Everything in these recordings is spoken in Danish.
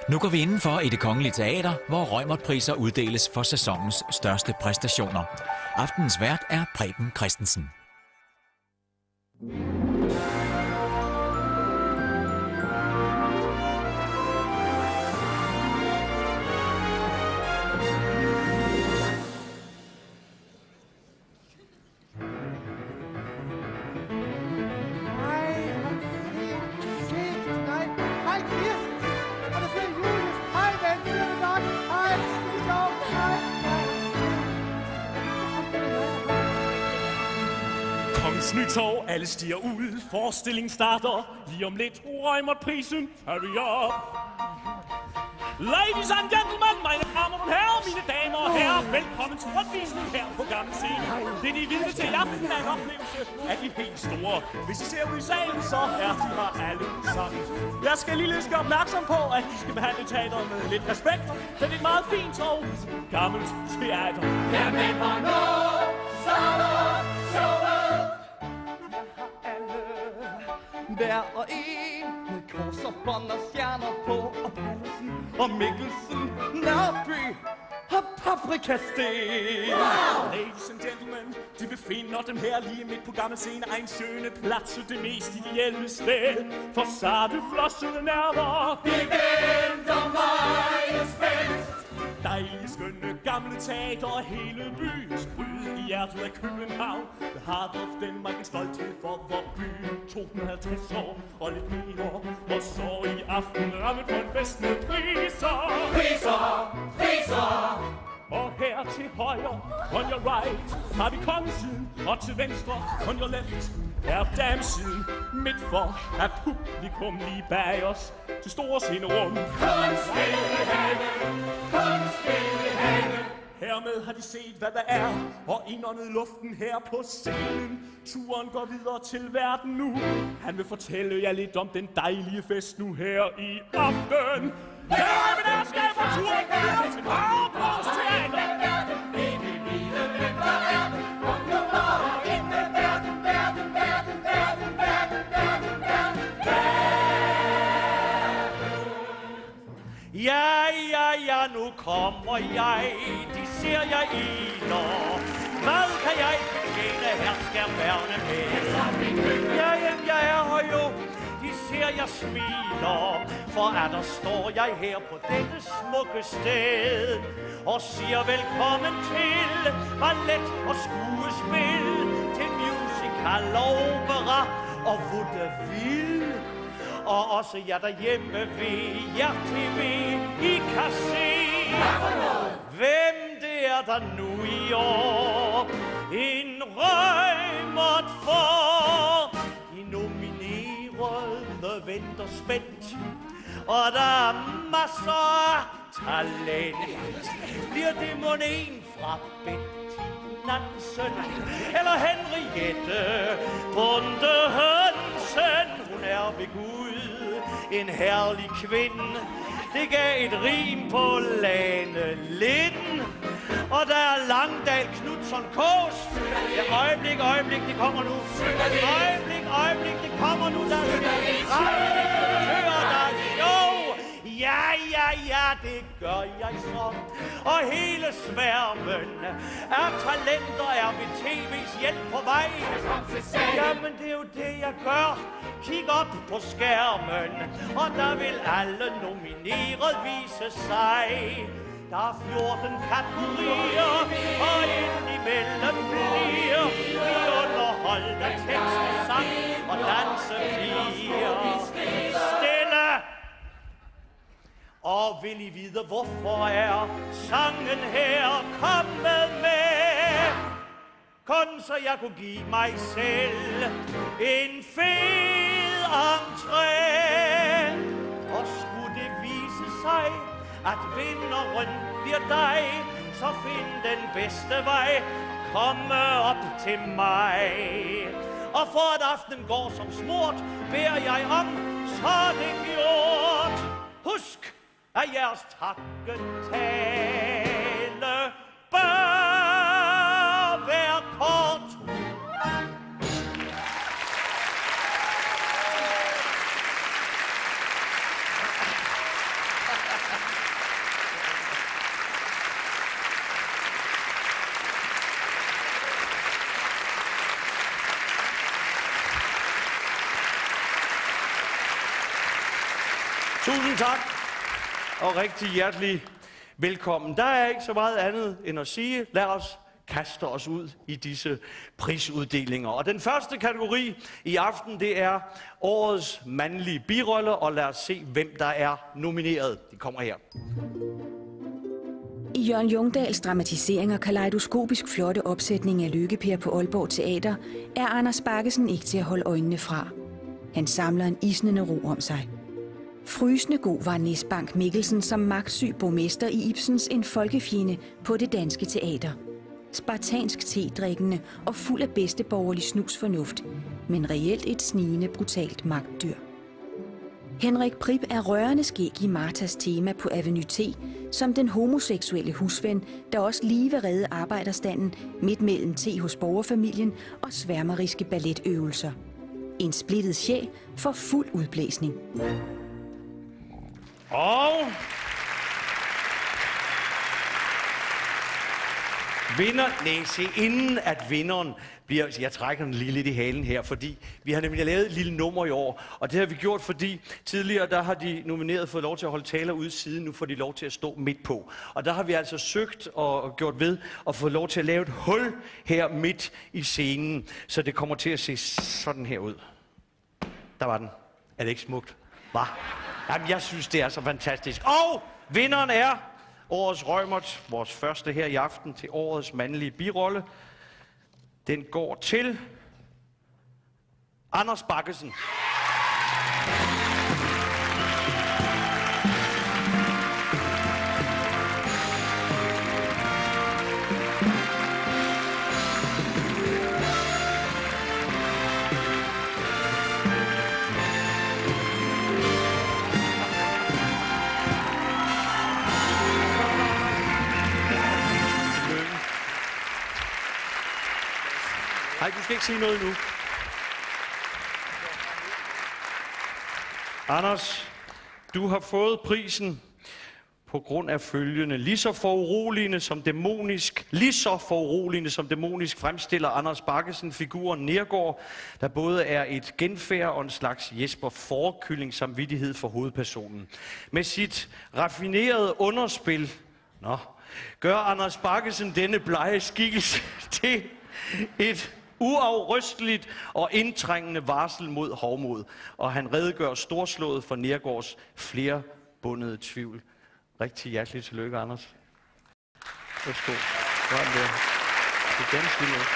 Nu går vi indenfor i Det Kongelige Teater, hvor Reumert-priser uddeles for sæsonens største præstationer. Aftenens vært er Preben Christensen. Nytår, alle stiger ud, forestillingen starter. Lige om lidt, Reumert-prisen, hurry up. Ladies and gentlemen, mine damer og herrer, mine damer og herrer, velkommen til rundvisning her på Gammel Scene. Det de vidne til i aften er en oplevelse af de helt store. Hvis I ser ud i salen, så er de her alle sammen. Jeg skal lige gøre opmærksom på, at de skal behandle teateret med lidt respekt. Det er et meget fint og gammelt teater. Jamen hvornår starter showet? Hver og en med kors og bånd og stjerner på, og Pallesen og Mikkelsen, Nørby og Paprikasten. Wow! Ladies and gentlemen, de befinder dem her lige midt på Gammel Scene, en skønne plads, det mest ideelle sted. For sarte flossede nerver, de venter mig spændt. Dejlige, skønne, gamle teater og hele byens bryd i hjertet af København. Det har ofte mig en stolthed for vor by. 250 år og lidt mere. Og så i aften rammet for en fest med priser. Priser, priser. Og her til højre, on your right, har vi kongesiden. Og til venstre, on your left, er damesiden. Midt for er publikum lige bag os til store scenerum. Kunstspillehave, kunstspillehave. Hermed har de set, hvad der er, og indåndet luften her på scenen. Turen går videre til verden nu. Han vil fortælle jer lidt om den dejlige fest nu her i aften. Her er min ærskab og turen videre til Havbrugs Teater. Ja, nu kommer jeg, de ser jeg iler. Hvad kan jeg betjene, her skal værne med? Ja, jeg er her jo, de ser jeg smiler. For der står jeg her på dette smukke sted og siger velkommen til ballet og skuespil, til musical, opera og vaudeville. Og også jer derhjemme ved jer-tv, I kan se, hvem det er der nu i år en Reumert for. De nominerede venter spændt, og der er masser af talent. Bliver det mon en fra Betty Nansen eller Henriette Bonde Hansen? Hun er ved Gud en herlig kvinde. Det gav et rim på Lane Lind. Og der er Langdal Knudsson Kås. Ja, øjeblik, det kommer nu. Øjeblik, det kommer nu. Der er jo. Ja, det gør jeg så. Og hele sværmen af talenter er ved TV's hjælp på vej. Jamen, det er jo det, jeg gør. Kig op på skærmen, og der vil alle nomineret vise sig. Der er 14 kategorier, og indimellem bliver vi underholdte tekstesang og dansepiger. Stille! Og vil I vide, hvorfor er sangen her kommet med? Kun så jeg kunne give mig selv en fed entré. Og skulle det vise sig, at vinderen bliver dig, så find den bedste vej, komme op til mig. Og for at aftenen går som smurt, beder jeg om, så det gjort. Husk, at jeres takketale bør være kort. Tusind tak, og rigtig hjertelig velkommen. Der er ikke så meget andet end at sige, lad os kaste os ud i disse prisuddelinger. Og den første kategori i aften, det er årets mandlige birolle, og lad os se, hvem der er nomineret. De kommer her. I Jørgen Jungdahls dramatisering og kaleidoskopisk flotte opsætning af Lykke-Per på Aalborg Teater er Anders Baggesen ikke til at holde øjnene fra. Han samler en isnende ro om sig. Frysende god var Nis Bank Mikkelsen som magtsyg borgmester i Ibsens En folkefjende på Det Danske Teater. Spartansk tedrikkende og fuld af bedsteborgerlig snusfornuft, men reelt et snigende brutalt magtdyr. Henrik Prip er rørende skæg i Martas tema på Avenue T, som den homoseksuelle husven, der også lige vil redde arbejderstanden midt mellem te hos borgerfamilien og sværmeriske balletøvelser. En splittet sjæl for fuld udblæsning. Og inden at vinderen bliver... Jeg trækker den lige lidt i halen her, fordi vi har nemlig lavet et lille nummer i år. Og det har vi gjort, fordi tidligere der har de nomineret fået lov til at holde taler ude siden. Nu får de lov til at stå midt på. Og der har vi altså søgt og gjort ved at få lov til at lave et hul her midt i scenen. Så det kommer til at se sådan her ud. Der var den. Er det ikke smukt? Hva? Jamen, jeg synes, det er så fantastisk. Og vinderen er årets Reumert, vores første her i aften til årets mandlige birolle. Den går til Anders Baggesen. Nej, du skal ikke sige noget nu. Anders, du har fået prisen på grund af følgende. Lige så foruroligende som dæmonisk fremstiller Anders Baggesen figuren Nergård, der både er et genfærd og en slags Jesper Fårekylling samvittighed for hovedpersonen. Med sit raffinerede underspil, gør Anders Baggesen denne blege skikkelse til et uafrysteligt og indtrængende varsel mod hovmod, og han redegør storslået for Nergårds flerbundede tvivl. Rigtig hjerteligt tillykke, Anders. Værsgo. Sådan der. Det er ganske vildt.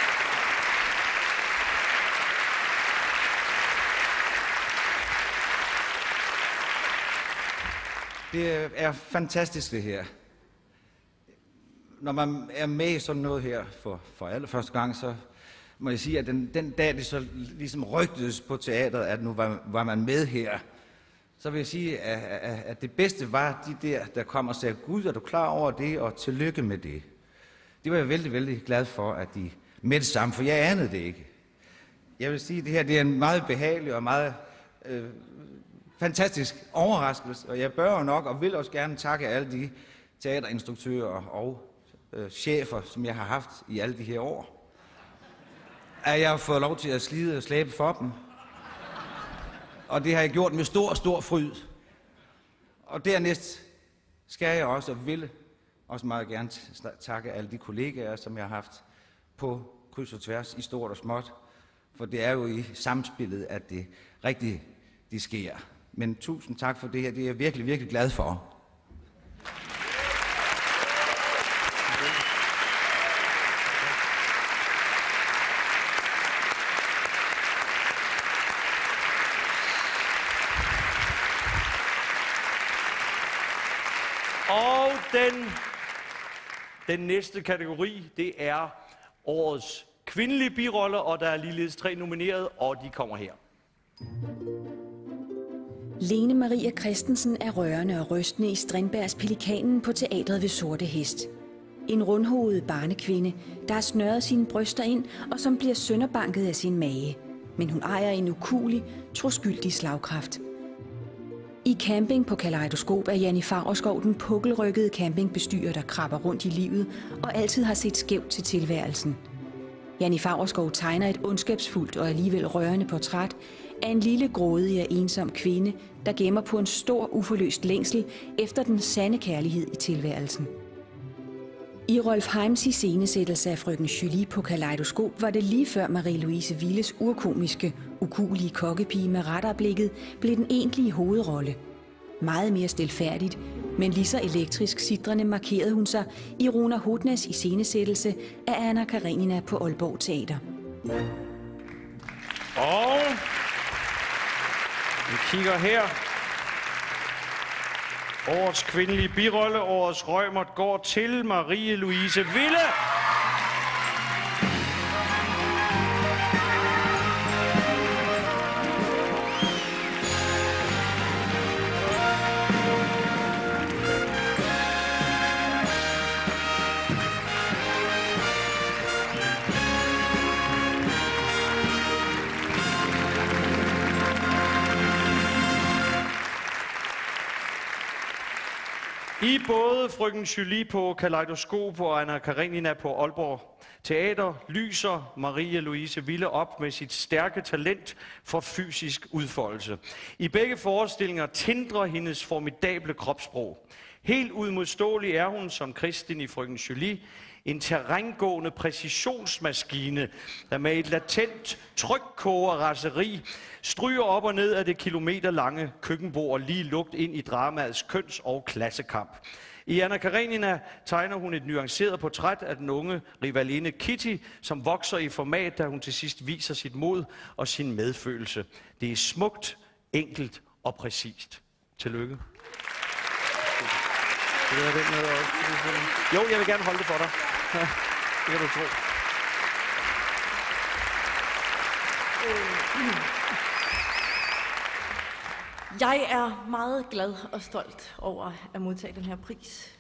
Det er fantastisk, det her. Når man er med i sådan noget her for allerførste gang, så må jeg sige, at den dag, det så ligesom rygtedes på teateret, at nu var man med her, så vil jeg sige, at det bedste var de der kom og sagde, Gud, er du klar over det, og tillykke med det. Det var jeg vældig, vældig glad for, at de med det samme, for jeg anede det ikke. Jeg vil sige, at det her det er en meget behagelig og meget fantastisk overraskelse, og jeg bør nok og vil også gerne takke alle de teaterinstruktører og chefer, som jeg har haft i alle de her år. At jeg har fået lov til at slide og slæbe for dem. Og det har jeg gjort med stor fryd. Og dernæst skal jeg også og vil også meget gerne takke alle de kollegaer, som jeg har haft på kryds og tværs i stort og småt. For det er jo i samspillet, at det rigtigt det sker. Men tusind tak for det her. Det er jeg virkelig, virkelig glad for. Og den næste kategori, det er årets kvindelige birolle, og der er ligeledes 3 nomineret, og de kommer her. Lene Maria Christensen er rørende og rystende i Strindbergs Pelikanen på teatret ved Sorte Hest. En rundhovedet barnekvinde, der har snørret sine bryster ind, og som bliver sønderbanket af sin mage. Men hun ejer en ukuelig, troskyldig slagkraft. I Camping på Kaleidoskop er Janni Faurskov den pukkelrykkede campingbestyrer, der krabber rundt i livet og altid har set skævt til tilværelsen. Janni Faurskov tegner et ondskabsfuldt og alligevel rørende portræt er en lille grådig og ensom kvinde, der gemmer på en stor uforløst længsel efter den sande kærlighed i tilværelsen. I Rolf Heims iscenesættelse af Frøken Julie på Kaleidoskop var det lige før Marie-Louise Willes urkomiske, ukuelige kokkepige med ratorblikket blev den egentlige hovedrolle. Meget mere stilfærdigt, men lige så elektrisk sidrende markerede hun sig i Runa Hodnas iscenesættelse af Anna Karenina på Aalborg Teater. Og vi kigger her. Årets kvindelige birolle, årets Reumert, går til Marie-Louise Wille. I både Frøken Julie på Kaleidoskop og Anna Karenina på Aalborg Teater lyser Marie-Louise Wille op med sit stærke talent for fysisk udfoldelse. I begge forestillinger tindrer hendes formidable kropssprog. Helt udmodståelig er hun som Kristin i Frøken Julie, en terrængående præcisionsmaskine, der med et latent trykkogerraseri stryger op og ned af det kilometerlange køkkenbord lige lugt ind i dramaets køns- og klassekamp. I Anna Karenina tegner hun et nuanceret portræt af den unge rivaline Kitty, som vokser i format, da hun til sidst viser sit mod og sin medfølelse. Det er smukt, enkelt og præcist. Tillykke. Jo, jeg vil gerne holde det for dig. Det kan du tro. Jeg er meget glad og stolt over at modtage den her pris.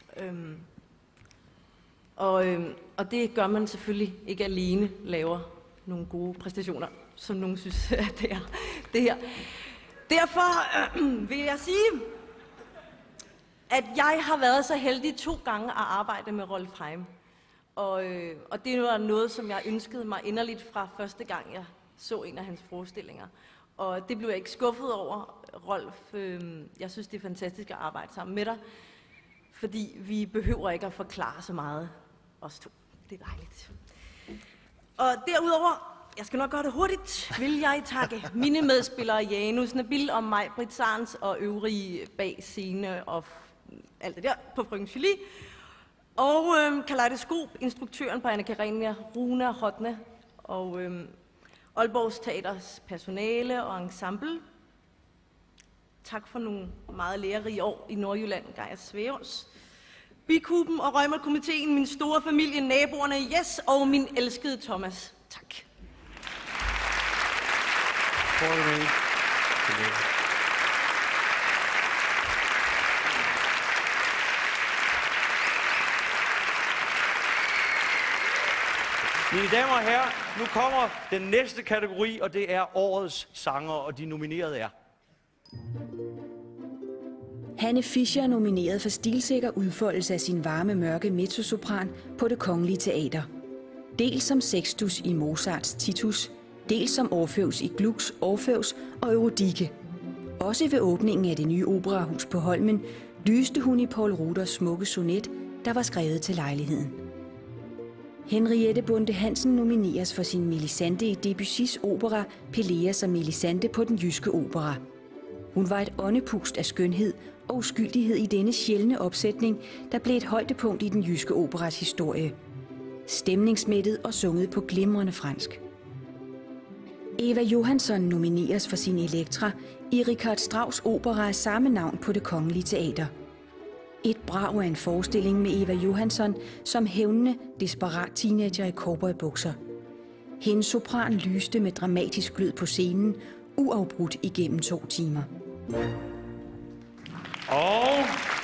Og det gør man selvfølgelig ikke alene, laver nogle gode præstationer, som nogen synes, at det her. Derfor vil jeg sige, at jeg har været så heldig 2 gange at arbejde med Rolf Heim. Og det var noget, som jeg ønskede mig inderligt fra første gang, jeg så en af hans forestillinger. Og det blev jeg ikke skuffet over, Rolf. Jeg synes, det er fantastisk at arbejde sammen med dig, fordi vi behøver ikke at forklare så meget, os to. Det er dejligt. Og derudover, jeg skal nok gøre det hurtigt, vil jeg takke mine medspillere Janus, Nabil og mig, Britt Sarns og øvrige bag scene og alt det der på Frøken Julie. Og Kaleidoskop, instruktøren på Anna Karenina, Runa Hodna og Aalborgs Teaters personale og ensemble. Tak for nogle meget lærerige år i Nordjylland, Geir Svævs. Bikuben og Reumert-komiteen, min store familie, naboerne, Jes og min elskede Thomas. Tak. Mine damer og herrer, nu kommer den næste kategori, og det er årets sanger, og de nominerede er. Hanne Fischer er nomineret for stilsikker udfoldelse af sin varme, mørke mezzosopran på Det Kongelige Teater. Dels som Sextus i Mozarts Titus, dels som Orfeus i Glucks Orfeus og Eurydike. Også ved åbningen af det nye operahus på Holmen lyste hun i Poul Ruders smukke sonet, der var skrevet til lejligheden. Henriette Bonde Hansen nomineres for sin Melisande i Debussys opera Peleas og Melisande på Den Jyske Opera. Hun var et åndepust af skønhed og uskyldighed i denne sjældne opsætning, der blev et højdepunkt i Den Jyske Operas historie. Stemningsmættet og sunget på glimrende fransk. Eva Johansson nomineres for sin Elektra i Richard Strauss opera af samme navn på Det Kongelige Teater. Et brag af en forestilling med Eva Johansson som hævnende, desperat teenager i cowboybukser. Hendes sopran lyste med dramatisk glød på scenen, uafbrudt igennem 2 timer. Og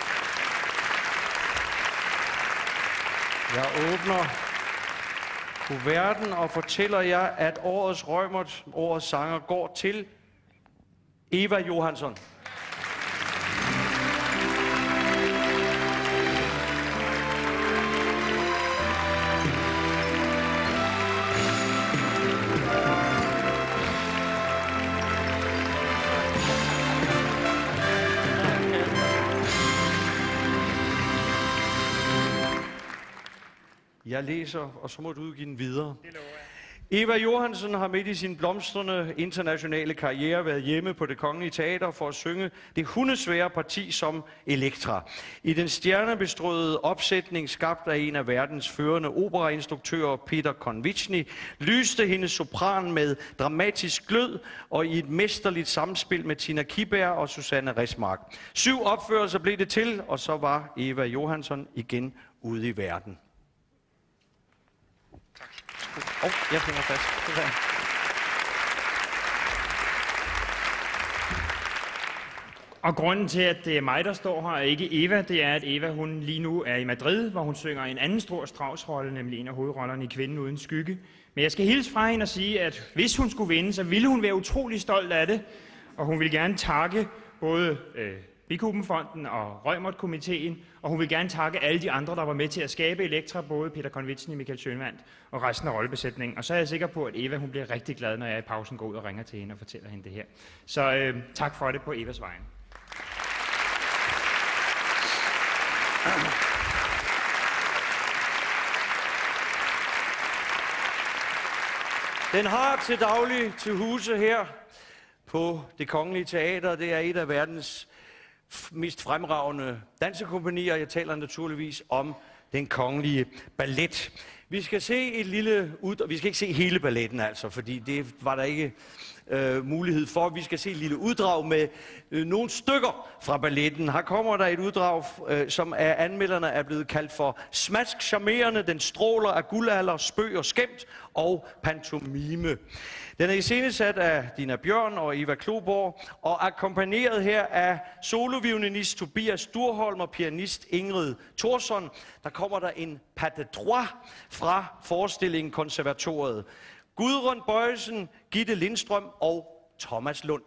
jeg åbner kuverten og fortæller jer, at årets Reumert, årets sanger, går til Eva Johansson. Jeg læser, og så må du udgive den videre. Eva Johansen har midt i sin blomstrende internationale karriere været hjemme på Det Kongelige Teater for at synge det hundesvære parti som Elektra. I den stjernebestrøede opsætning, skabt af en af verdens førende operainstruktører, Peter Konvitschny, lyste hendes sopran med dramatisk glød og i et mesterligt samspil med Tina Kiberg og Susanne Resmark. 7 opførelser blev det til, og så var Eva Johansson igen ude i verden. Jeg finder fast. Og grunden til, at det er mig, der står her, og ikke Eva, det er, at Eva hun lige nu er i Madrid, hvor hun synger en anden stor Strauss-rolle, nemlig en af hovedrollerne i Kvinden uden skygge. Men jeg skal hilse fra hende og sige, at hvis hun skulle vinde, så ville hun være utrolig stolt af det. Og hun vil gerne takke både Bikubenfonden og Reumert-komiteen, og hun vil gerne takke alle de andre, der var med til at skabe Elektra, både Peter Konvitschny, Michael Schønwandt og resten af rollebesætningen. Og så er jeg sikker på, at Eva hun bliver rigtig glad, når jeg i pausen går ud og ringer til hende og fortæller hende det her. Så tak for det på Evas vegne. Den har til daglig til huse her på Det Kongelige Teater. Det er et af verdens mest fremragende dansekompagnier. Jeg taler naturligvis om Den Kongelige Ballet. Vi skal se et lille vi skal ikke se hele balletten altså, fordi det var der ikke mulighed for. Vi skal se et lille uddrag med nogle stykker fra balletten. Her kommer der et uddrag, som af anmelderne er blevet kaldt for smask charmerende, den stråler af guldalder, spøg og skæmt og pantomime. Den er iscenesat af Dina Bjørn og Eva Kloborg, og akkompagneret her af soloviolinist Tobias Durholm og pianist Ingrid Thorsson. Der kommer der en pas de trois fra forestillingen Konservatoriet. Gudrun Bøjsen, Gitte Lindstrøm og Thomas Lund.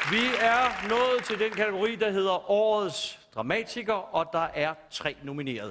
Vi er nået til den kategori, der hedder Årets Dramatiker, og der er 3 nomineret.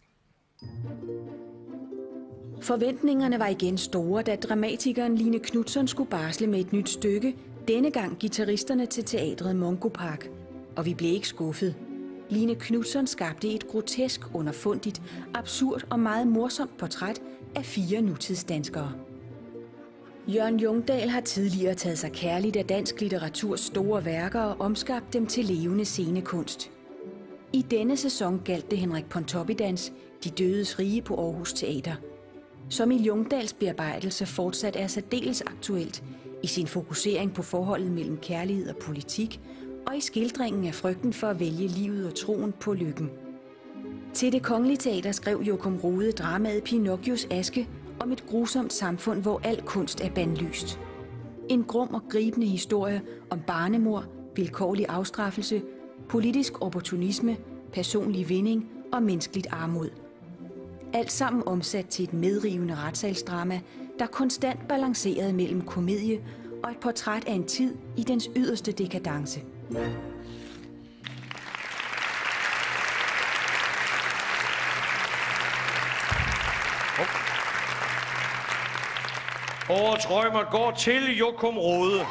Forventningerne var igen store, da dramatikeren Line Knutzon skulle barsle med et nyt stykke, denne gang guitaristerne til teatret Mungo Park. Og vi blev ikke skuffet. Line Knutzon skabte et grotesk, underfundigt, absurd og meget morsomt portræt af 4 nutidsdanskere. Jørgen Jungdahl har tidligere taget sig kærligt af dansk litteraturs store værker og omskabt dem til levende scenekunst. I denne sæson galt det Henrik Pontoppidans De dødes rige på Aarhus Teater, som i Jungdahls bearbejdelse fortsat er særdeles aktuelt i sin fokusering på forholdet mellem kærlighed og politik, og i skildringen af frygten for at vælge livet og troen på lykken. Til Det Kongelige Teater skrev Jokum Rohde dramaet Pinocchios aske om et grusomt samfund, hvor al kunst er bandlyst. En grum og gribende historie om barnemord, vilkårlig afstraffelse, politisk opportunisme, personlig vinding og menneskeligt armod. Alt sammen omsat til et medrivende retssalsdrama, der konstant balancerede mellem komedie og et portræt af en tid i dens yderste dekadence. Årets Reumert går til Jokum Rohde.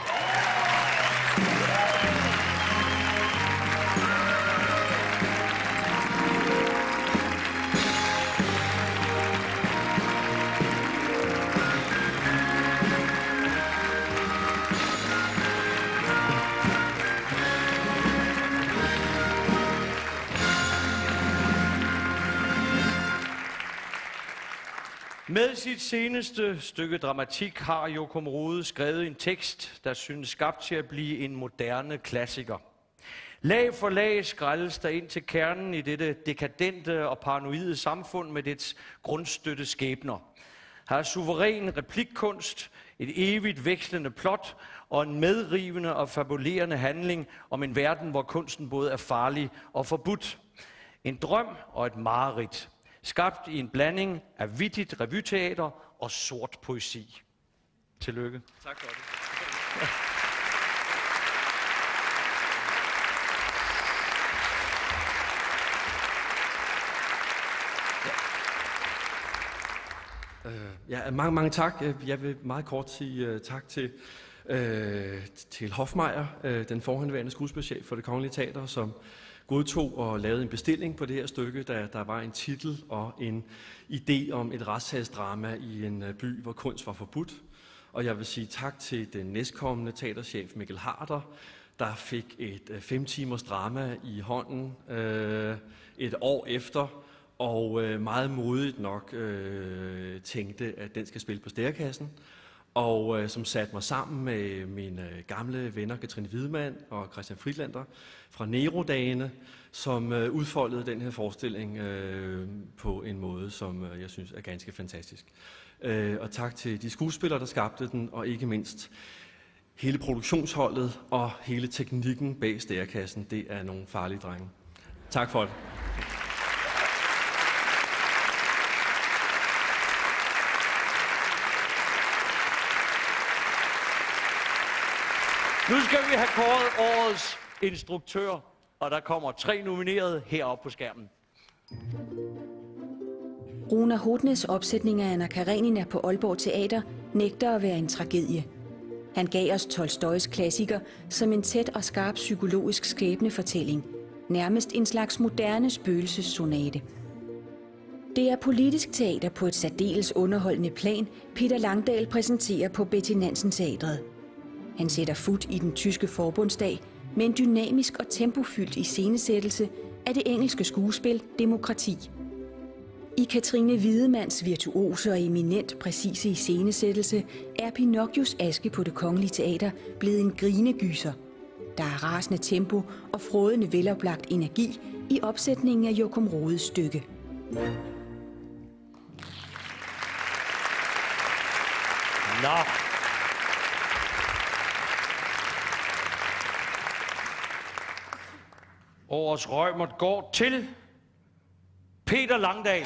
Med sit seneste stykke dramatik har Jokum Rohde skrevet en tekst, der synes skabt til at blive en moderne klassiker. Lag for lag skrælles der ind til kernen i dette dekadente og paranoide samfund med dets grundstøtte skæbner. Her er suveræn replikkunst, et evigt vekslende plot og en medrivende og fabulerende handling om en verden, hvor kunsten både er farlig og forbudt. En drøm og et mareridt. Skabt i en blanding af vittigt revyteater og sort poesi. Tillykke. Tak for det. Ja, mange tak. Jeg vil meget kort sige tak til Hofmeier, den forhenværende skuespilchef for Det Kongelige Teater, som godtog og lavede en bestilling på det her stykke, da der var en titel og en idé om et retssagsdrama i en by, hvor kunst var forbudt. Og jeg vil sige tak til den næstkommende teaterchef Mikkel Harder, der fik et 5 timers drama i hånden et år efter, og meget modigt nok tænkte, at den skal spille på Stærekassen. Og som satte mig sammen med mine gamle venner Katrine Wiedemann og Christian Friedlander fra Nero-dagene, som udfoldede den her forestilling på en måde, som jeg synes er ganske fantastisk. Og tak til de skuespillere, der skabte den, og ikke mindst hele produktionsholdet og hele teknikken bag Stærekassen. Det er nogle farlige drenge. Tak for det. Nu skal vi have kåret årets instruktør, og der kommer 3 nominerede heroppe på skærmen. Runa Hodnes opsætning af Anna Karenina på Aalborg Teater nægter at være en tragedie. Han gav os Tolstojs klassiker som en tæt og skarp psykologisk skæbnefortælling. Nærmest en slags moderne spøgelsessonate. Det er politisk teater på et særdeles underholdende plan, Peter Langdal præsenterer på Betty Nansen Teatret. Han sætter fut i den tyske forbundsdag med en dynamisk og tempofyldt iscenesættelse af det engelske skuespil Demokrati. I Katrine Wiedemanns virtuose og eminent præcise iscenesættelse er Pinocchios aske på Det Kongelige Teater blevet en grinegyser. Der er rasende tempo og frådende veloplagt energi i opsætningen af Jokum Rohdes stykke. Nå. Årets Reumert går til Peter Langdal.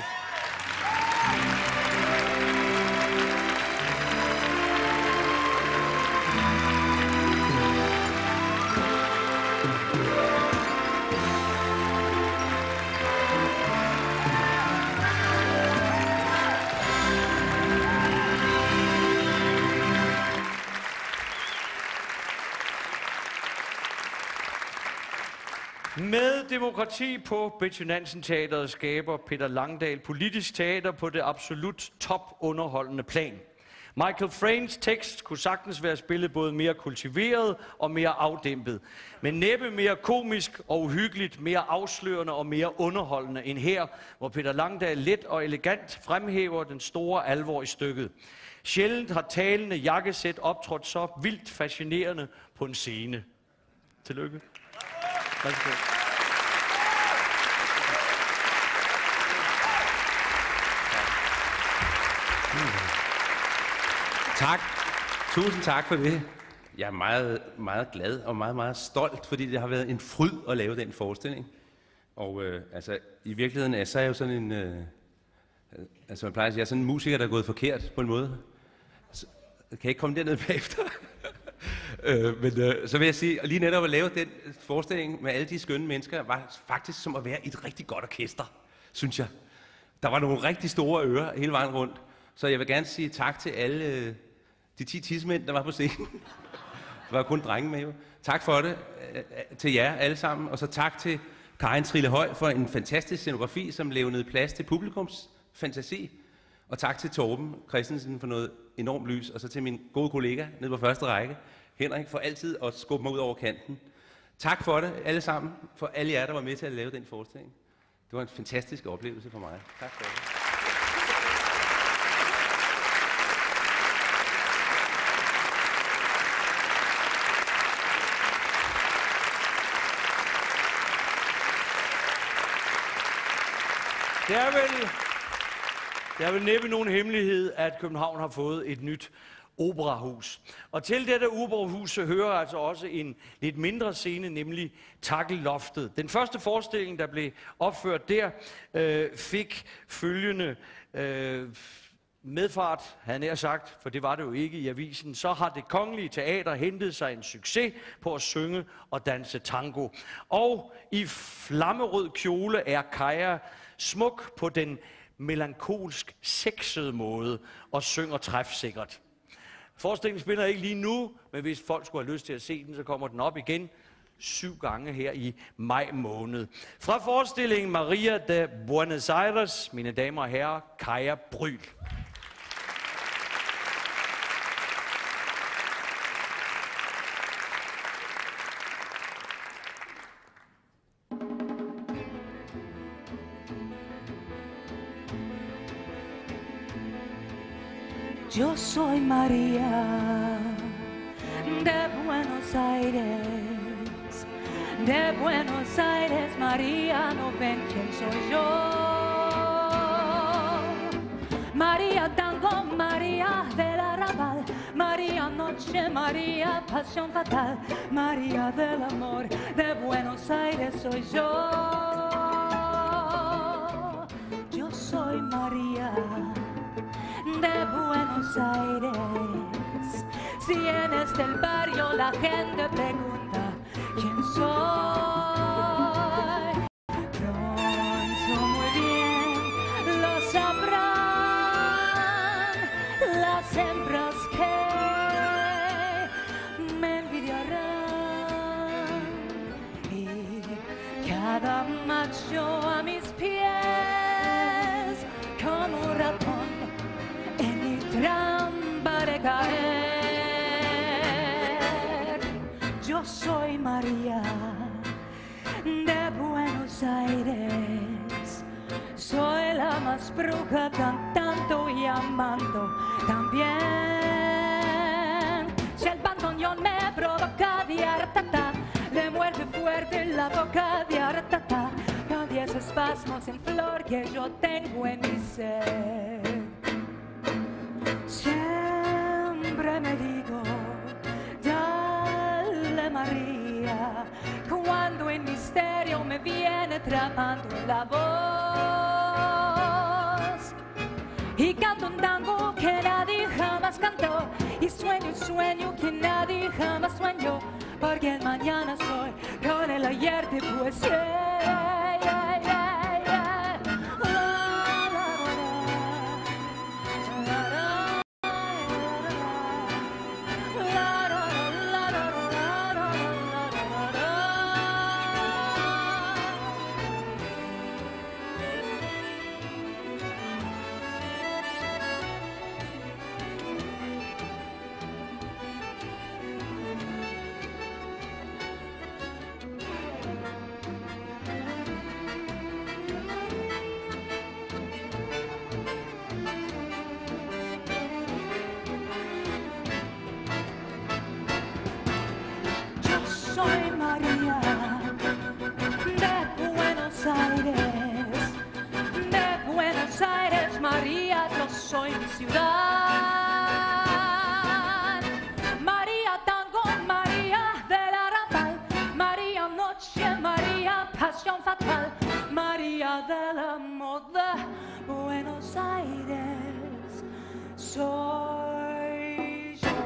Med demokrati på Betty Nansen Teatret skaber Peter Langdal politisk teater på det absolut topunderholdende plan. Michael Frayn's tekst kunne sagtens være spillet både mere kultiveret og mere afdæmpet, men næppe mere komisk og uhyggeligt, mere afslørende og mere underholdende end her, hvor Peter Langdal let og elegant fremhæver den store alvor i stykket. Sjældent har talende jakkesæt optrådt så vildt fascinerende på en scene. Tillykke. Tak. Tusind tak for det. Jeg er meget, meget glad og meget, meget stolt, fordi det har været en fryd at lave den forestilling. Og altså, i virkeligheden så er jeg jo sådan en... man plejer at sige, jeg er sådan en musiker, der er gået forkert på en måde. Så, kan jeg ikke komme derned bagefter? Så vil jeg sige, at lige netop at lave den forestilling med alle de skønne mennesker, var faktisk som at være i et rigtig godt orkester, synes jeg. Der var nogle rigtig store ører hele vejen rundt. Så jeg vil gerne sige tak til alle de 10 tidsmænd, der var på scenen. Der var kun drenge med jo. Tak for det til jer alle sammen. Og så tak til Karin Trillehøj for en fantastisk scenografi, som levnede plads til publikums fantasi. Og tak til Torben Christensen for noget enormt lys. Og så til min gode kollega nede på første række, Henrik, for altid at skubbe mig ud over kanten. Tak for det alle sammen, for alle jer, der var med til at lave den forestilling. Det var en fantastisk oplevelse for mig. Tak for det. Det er vel næppe nogen hemmelighed, at København har fået et nyt operahus. Og til dette operahus hører altså også en lidt mindre scene, nemlig Takkelloftet. Den første forestilling, der blev opført der, fik følgende medfart, havde nær sagt, for det var det jo ikke i avisen. Så har Det Kongelige Teater hentet sig en succes på at synge og danse tango. Og i flammerød kjole er Kaja smuk på den melankolsk sexede måde og synger træfsikkert. Forestillingen spiller ikke lige nu, men hvis folk skulle have lyst til at se den, så kommer den op igen 7 gange her i maj måned. Fra forestillingen Maria de Buenos Aires, mine damer og herrer, Kaja Bryl. Yo soy María de Buenos Aires, María, no ven quién soy yo. María tango, María del arrabal, María noche, María pasión fatal, María del amor, de Buenos Aires soy yo. Yo soy María de Buenos Aires. Si en este barrio la gente pregunta quién soy, pronto muy bien lo sabrán las hembras que me envidiarán y cada macho a mis pies como un ratón en mi trampa de caer. Yo soy María de Buenos Aires, soy la más bruja cantando y amando también. Si el bandoneón me provoca diartata, le muerde fuerte la boca diartata, con 10 espasmos en flor que yo tengo en mi ser. Siempre me digo, dale María, cuando en misterio me viene trabando la voz. Y canto un tango que nadie jamás cantó, y sueño un sueño que nadie jamás soñó, porque el mañana soy con el ayer de poesía. mi ciudad. María tango, María del arrabal, María noche, María pasión fatal, María de la moda, Buenos Aires, soy yo.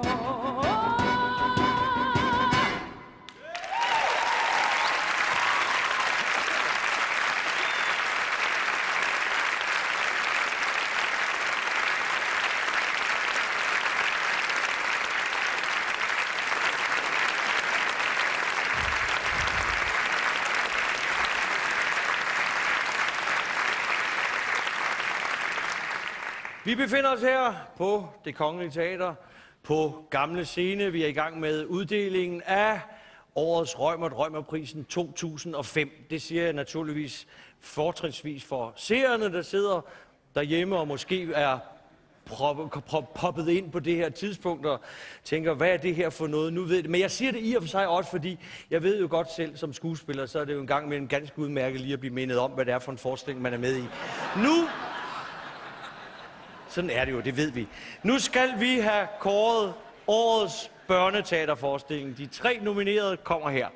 Vi befinder os her på Det Kongelige Teater på Gamle Scene. Vi er i gang med uddelingen af årets Reumertprisen 2005. Det siger jeg naturligvis fortrinsvis for seerne, der sidder derhjemme og måske er poppet ind på det her tidspunkt og tænker, hvad er det her for noget? Nu ved det. Men jeg siger det i og for sig også, fordi jeg ved jo godt selv som skuespiller, så er det jo en gang med en ganske udmærket lige at blive mindet om, hvad det er for en forestilling, man er med i. Nu, sådan er det jo, det ved vi. Nu skal vi have kåret årets børneteaterforestilling. De 3 nominerede kommer her.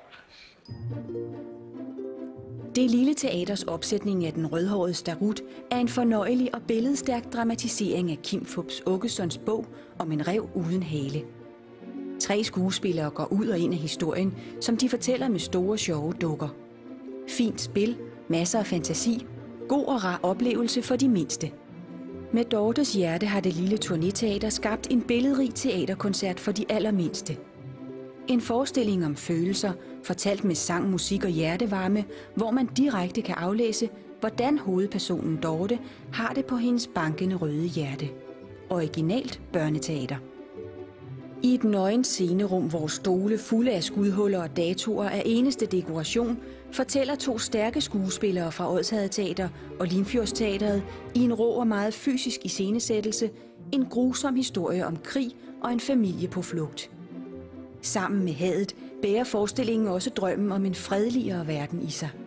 Det Lille Teaters opsætning af Den rødhårede Starut er en fornøjelig og billedstærk dramatisering af Kim Fupz Aakessons bog om en ræv uden hale. 3 skuespillere går ud og ind af historien, som de fortæller med store, sjove dukker. Fint spil, masser af fantasi, god og rar oplevelse for de mindste. Med Dortes hjerte har Det Lille Turnéteater skabt en billedrig teaterkoncert for de allermindste. En forestilling om følelser, fortalt med sang, musik og hjertevarme, hvor man direkte kan aflæse, hvordan hovedpersonen Dorte har det på hendes bankende røde hjerte. Originalt børneteater. I et nøgent scenerum, hvor stole fulde af skudhuller og datoer er eneste dekoration, fortæller 2 stærke skuespillere fra Odsherred Teater og Limfjordsteatret i en rå og meget fysisk iscenesættelse en grusom historie om krig og en familie på flugt. Sammen med hadet bærer forestillingen også drømmen om en fredeligere verden i sig.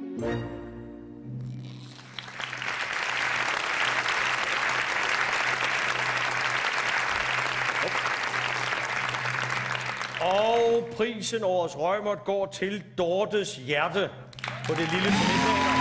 Og prisen årets Reumert går til Dortes hjerte på Det Lille Turnéteater.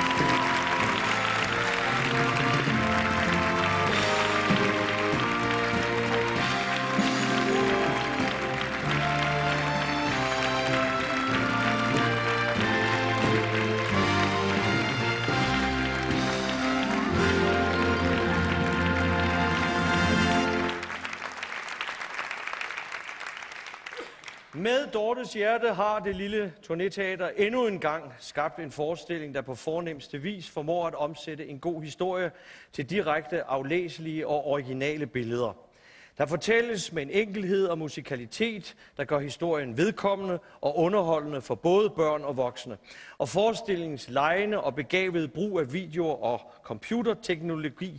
Med Dortes hjerte har Det Lille Turnéteater endnu en gang skabt en forestilling, der på fornemste vis formår at omsætte en god historie til direkte aflæselige og originale billeder. Der fortælles med en enkelhed og musikalitet, der gør historien vedkommende og underholdende for både børn og voksne. Og forestillingens legende og begavede brug af videoer og computerteknologi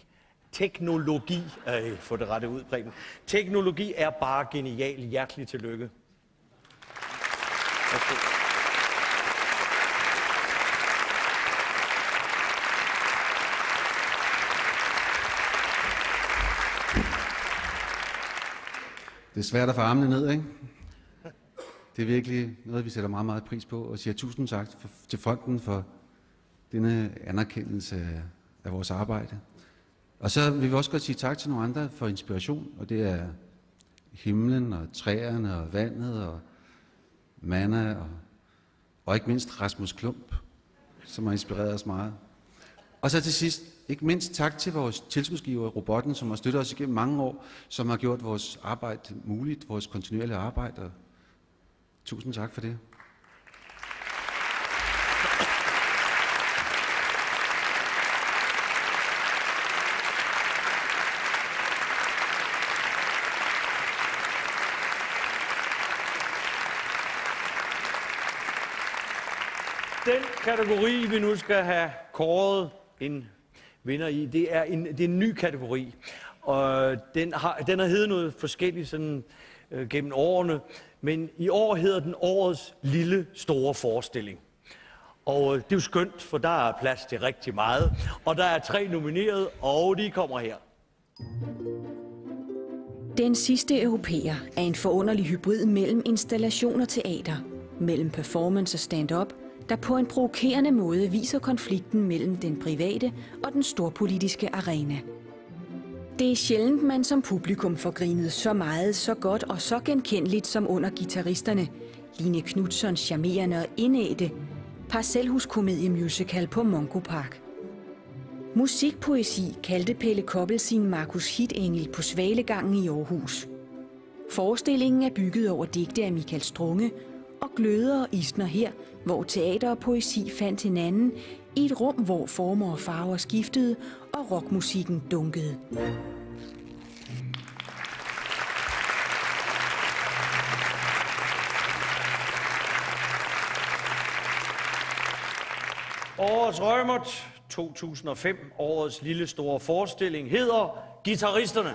få det rette ud, Preben. Teknologi er bare genial. Hjertelig tillykke. Det er svært at få armene ned, ikke? Det er virkelig noget, vi sætter meget, meget pris på, og siger tusind tak til fonden for denne anerkendelse af vores arbejde. Og så vil vi også godt sige tak til nogle andre for inspiration, og det er himlen og træerne og vandet og Manna og ikke mindst Rasmus Klump, som har inspireret os meget. Og så til sidst, ikke mindst tak til vores tilskudsgiver, Robotten, som har støttet os igennem mange år, som har gjort vores arbejde muligt, vores kontinuerlige arbejde. Og tusind tak for det. Den kategori, vi nu skal have kåret en vinder i, det er en ny kategori. Og den har heddet noget forskelligt sådan, gennem årene, men i år hedder den Årets Lille Store Forestilling. Og det er jo skønt, for der er plads til rigtig meget. Og der er 3 nomineret, og de kommer her. Den sidste europæer er en forunderlig hybrid mellem installation og teater, mellem performance og stand-up, der på en provokerende måde viser konflikten mellem den private og den storpolitiske arena. Det er sjældent, man som publikum får grinet så meget, så godt og så genkendeligt som under guitaristerne Line Knutzons charmerende og indædte parcelhuskomedie-musical på Mongo Park. Musikpoesi kaldte Pelle Koppel sin Markus Hitengel på Svalegangen i Aarhus. Forestillingen er bygget over digte af Michael Strunge og gløder og isner her, hvor teater og poesi fandt hinanden i et rum, hvor former og farver skiftede og rockmusikken dunkede. Årets Reumert 2005, årets lille store forestilling, hedder Guitaristerne.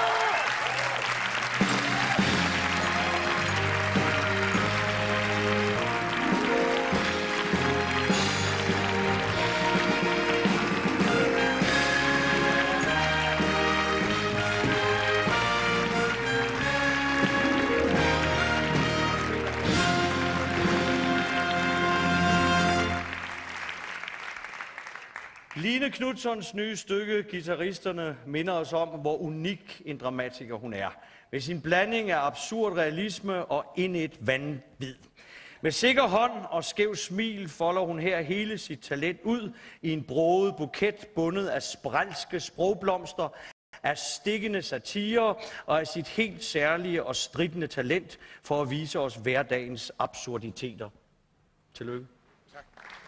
Line Knutzons nye stykke, Guitaristerne, minder os om, hvor unik en dramatiker hun er. Med sin blanding af absurd realisme og indædt vanvid. Med sikker hånd og skæv smil folder hun her hele sit talent ud i en broget buket bundet af sprælske sprogblomster, af stikkende satire og af sit helt særlige og stridende talent for at vise os hverdagens absurditeter. Tillykke. Tak.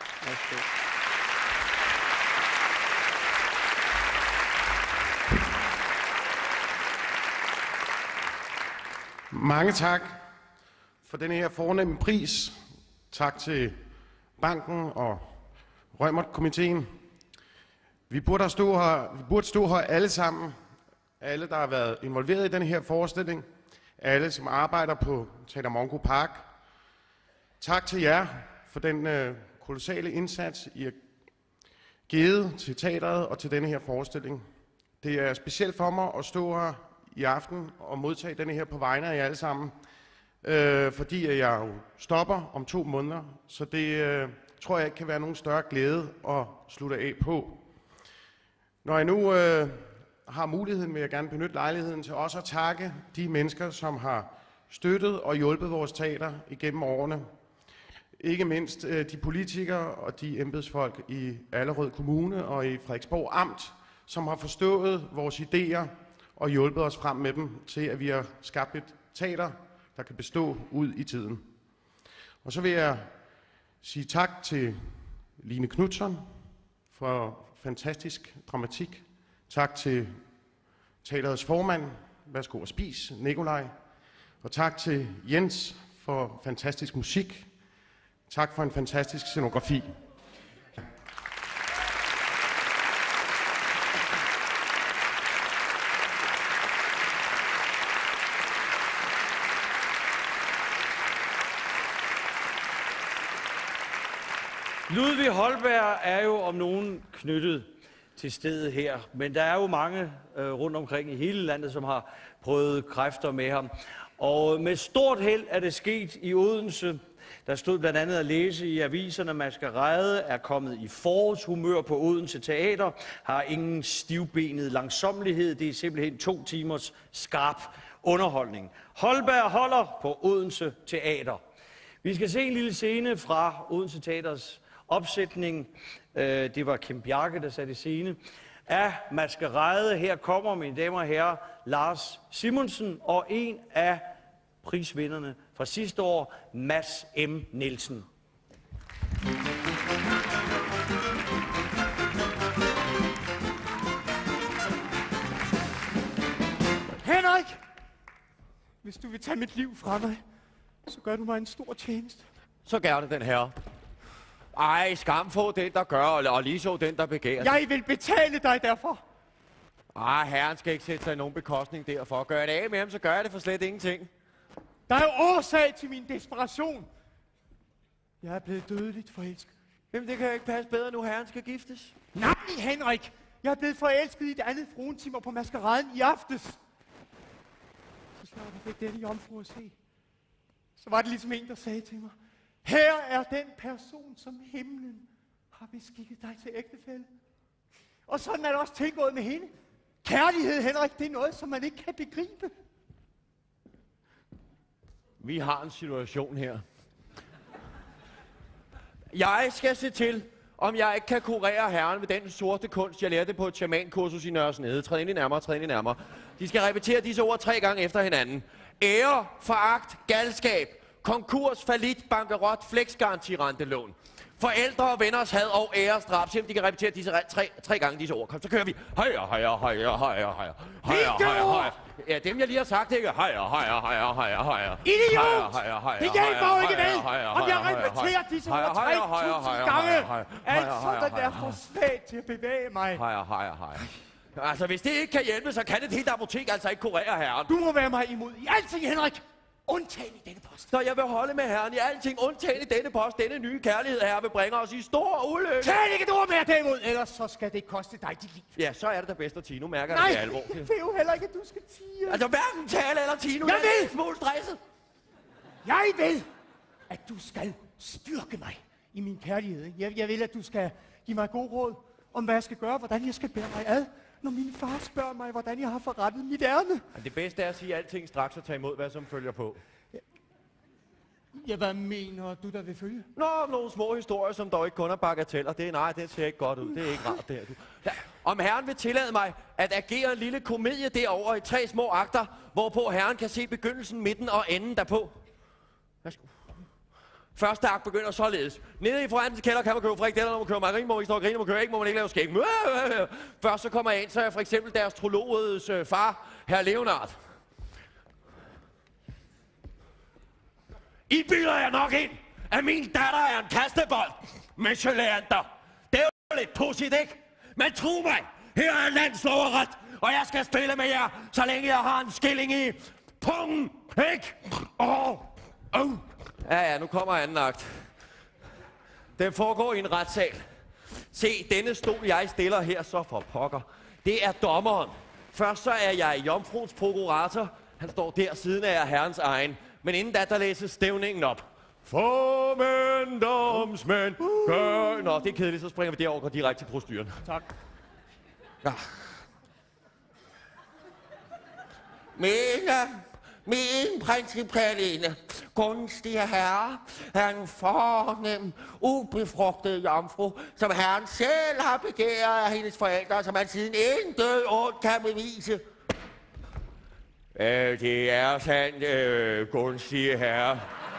Mange tak for denne her fornemme pris. Tak til banken og Reumert-komiteen. Vi burde stå her alle sammen. Alle, der har været involveret i denne her forestilling. Alle, som arbejder på Teater Mongo Park. Tak til jer for den kolossale indsats, I har givet til teateret og til denne her forestilling. Det er specielt for mig at stå her i aften og modtage denne her på vegne af jer alle sammen, fordi jeg jo stopper om 2 måneder, så det tror jeg ikke kan være nogen større glæde at slutte af på. Når jeg nu har muligheden, vil jeg gerne benytte lejligheden til også at takke de mennesker, som har støttet og hjulpet vores teater igennem årene. Ikke mindst de politikere og de embedsfolk i Allerød Kommune og i Frederiksborg Amt, som har forstået vores idéer og hjulpet os frem med dem til, at vi har skabt et teater, der kan bestå ud i tiden. Og så vil jeg sige tak til Line Knutzon for fantastisk dramatik. Tak til teaterets formand, værsgo og spis, Nikolaj. Og tak til Jens for fantastisk musik. Tak for en fantastisk scenografi. Ludvig Holberg er jo om nogen knyttet til stedet her, men der er jo mange rundt omkring i hele landet, som har prøvet kræfter med ham. Og med stort held er det sket i Odense. Der stod blandt andet at læse i aviserne, Maskerade er kommet i forårshumør på Odense Teater, har ingen stivbenet langsommelighed, det er simpelthen 2 timers skarp underholdning. Holberg holder på Odense Teater. Vi skal se en lille scene fra Odense Teaters opsætning. Det var Kim Bjarke, der satte scene. Af Maskerade. Her kommer, mine damer og herrer, Lars Simonsen og en af prisvinderne fra sidste år, Mads M. Nielsen. Henrik! Hvis du vil tage mit liv fra mig, så gør du mig en stor tjeneste. Så gerne, den herre. Ej, skam få den, der gør, og lige så den, der begærer. Jeg vil betale dig derfor. Ej, herren skal ikke sætte sig i nogen bekostning derfor. Gør jeg det af med ham, så gør jeg det for slet ingenting. Der er jo årsag til min desperation. Jeg er blevet dødeligt forelsket. Jamen, det kan jo ikke passe bedre nu, herren skal giftes. Nej, Henrik! Jeg er blevet forelsket i et andet fruentimer på maskeraden i aftes. Så snart jeg fik denne jomfru at se, så var det ligesom en, der sagde til mig, her er den person, som himlen har beskikket dig til ægtefælle. Og sådan er det også tilgået med hende. Kærlighed, Henrik, det er noget, som man ikke kan begribe. Vi har en situation her. Jeg skal se til, om jeg ikke kan kurere herren med den sorte kunst, jeg lærte på et shamankursus i Nørresnede. Træd ind i nærmere, træd ind i nærmere. De skal repetere disse ord 3 gange efter hinanden. Ære, foragt, galskab, konkurs, fallit, bankerot, flexgarantirentelån. Forældre og venners had og æresdrab. Se om de kan repetere disse 3 gange disse ord. Kom, så kører vi. Højre, højre, højre, højre, højre. Højre, højre, højre. Ja, dem jeg lige har sagt, ikke? Højre, højre, højre, højre, højre. Idiot! Det hjælper jo ikke med, om jeg repeterer disse ord 3.000 gange. Altså, den er for svagt til at bevæge mig. Højre, højre, højre. Altså, hvis det ikke kan hjælpe, så kan et helt apotek altså ikke kurere herren. Du må være mig imod i alting, Henrik. Undtagen i denne post. Så jeg vil holde med herren i alting, undtagen i denne post. Denne nye kærlighed, herre, vil bringe os i stor ulykke. Tag ikke et ord mere derimod, ellers så skal det koste dig dit liv. Ja, så er det da bedst at tige. Nu mærker jeg, nej, det er alvor. Nej, jeg vil jo heller ikke, at du skal tige. Altså, hverken tale eller tige. Nu jeg er jeg en smule stresset. Jeg vil, at du skal styrke mig i min kærlighed. Jeg vil, at du skal give mig god råd om, hvad jeg skal gøre, hvordan jeg skal bære mig ad, når min far spørger mig, hvordan jeg har forrettet mit ærne. Det bedste er at sige alting straks og tage imod, hvad som følger på. Ja, hvad mener du, der vil følge? Nogle små historier, som dog ikke kun er bagateller. Det ser ikke godt ud. Det er ikke rart, det her. Ja, om herren vil tillade mig at agere en lille komedie derover i 3 små akter, hvorpå herren kan se begyndelsen, midten og enden derpå. Værsgo. Første akt begynder således. Nede i forhandens kælder kan man købe frikadeller, når man køber margarin, må man ikke stå og grine, når man køber æg, må man ikke lave skæg. Først så kommer jeg ind, så er for eksempel deres trologedes far, herr Leonard. I bilder jeg nok ind, at min datter er en kastebold, Monsieur Leander. Det er jo lidt pudsigt, ikke? Men tro mig, her er landslov og ret, og jeg skal spille med jer, så længe jeg har en skilling i pungen, ikke? Ja, nu kommer anden akt. Den foregår i en retssal. Se, denne stol, jeg stiller her, så for pokker. Det er dommeren. Først så er jeg jomfruens prokurator. Han står der, siden af herrens egen. Men inden da, der læses stævningen op. Formænd, domsmænd, gør... Nå, det er kedeligt, så springer vi derover og går direkte til proceduren. Tak. Ja. Min principaline, gunstige herre, er en fornem, ubefrugtet jomfru, som herren selv har begæret af hendes forældre, som han siden intet ondt kan bevise. Det er sandt, gunstige herre.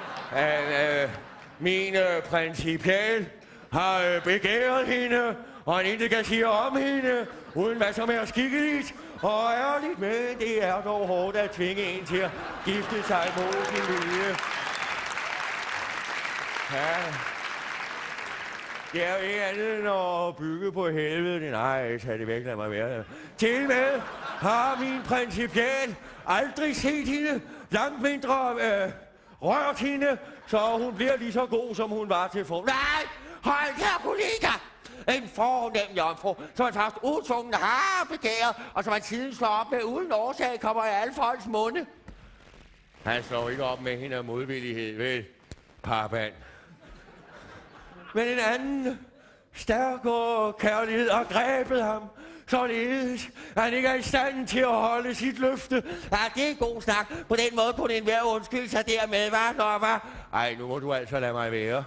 Min principal har begæret hende, og han ikke kan sige om hende, uden hvad som er skikkeligt og ærligt, men det er dog hårdt at tvinge en til at gifte sig mod sin vilje. Ja. Det er jo ikke andet end at bygge på helvede. Nej, tag det væk, lad mig være. Til med har min principial aldrig set hende, langt mindre rørt hende, så hun bliver lige så god, som hun var til for. Nej, hold her, kollega! En fornem jomfru, som han først utvungen har begæret, og som han siden slår op med uden årsag, kommer i alle folks munde. Han slår ikke op med hende af modvillighed, vel, parban. Men en anden stærkere kærlighed har grebet ham, således at han ikke er i stand til at holde sit løfte. Ja, det er god snak. På den måde kunne enhver undskylde sig dermed, hva'? Ej, nu må du altså lade mig være.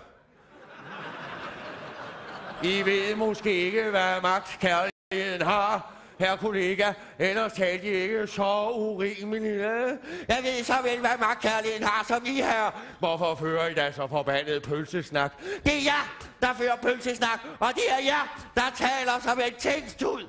I ved måske ikke, hvad magt kærligheden har, herre kollega. Ellers talte I ikke så urimeligt. Jeg ved så vel, hvad magt kærligheden har som I her. Hvorfor fører I da så forbandet pølsesnak? Det er jer, der fører pølsesnak, og det er jer, der taler som en tingstud.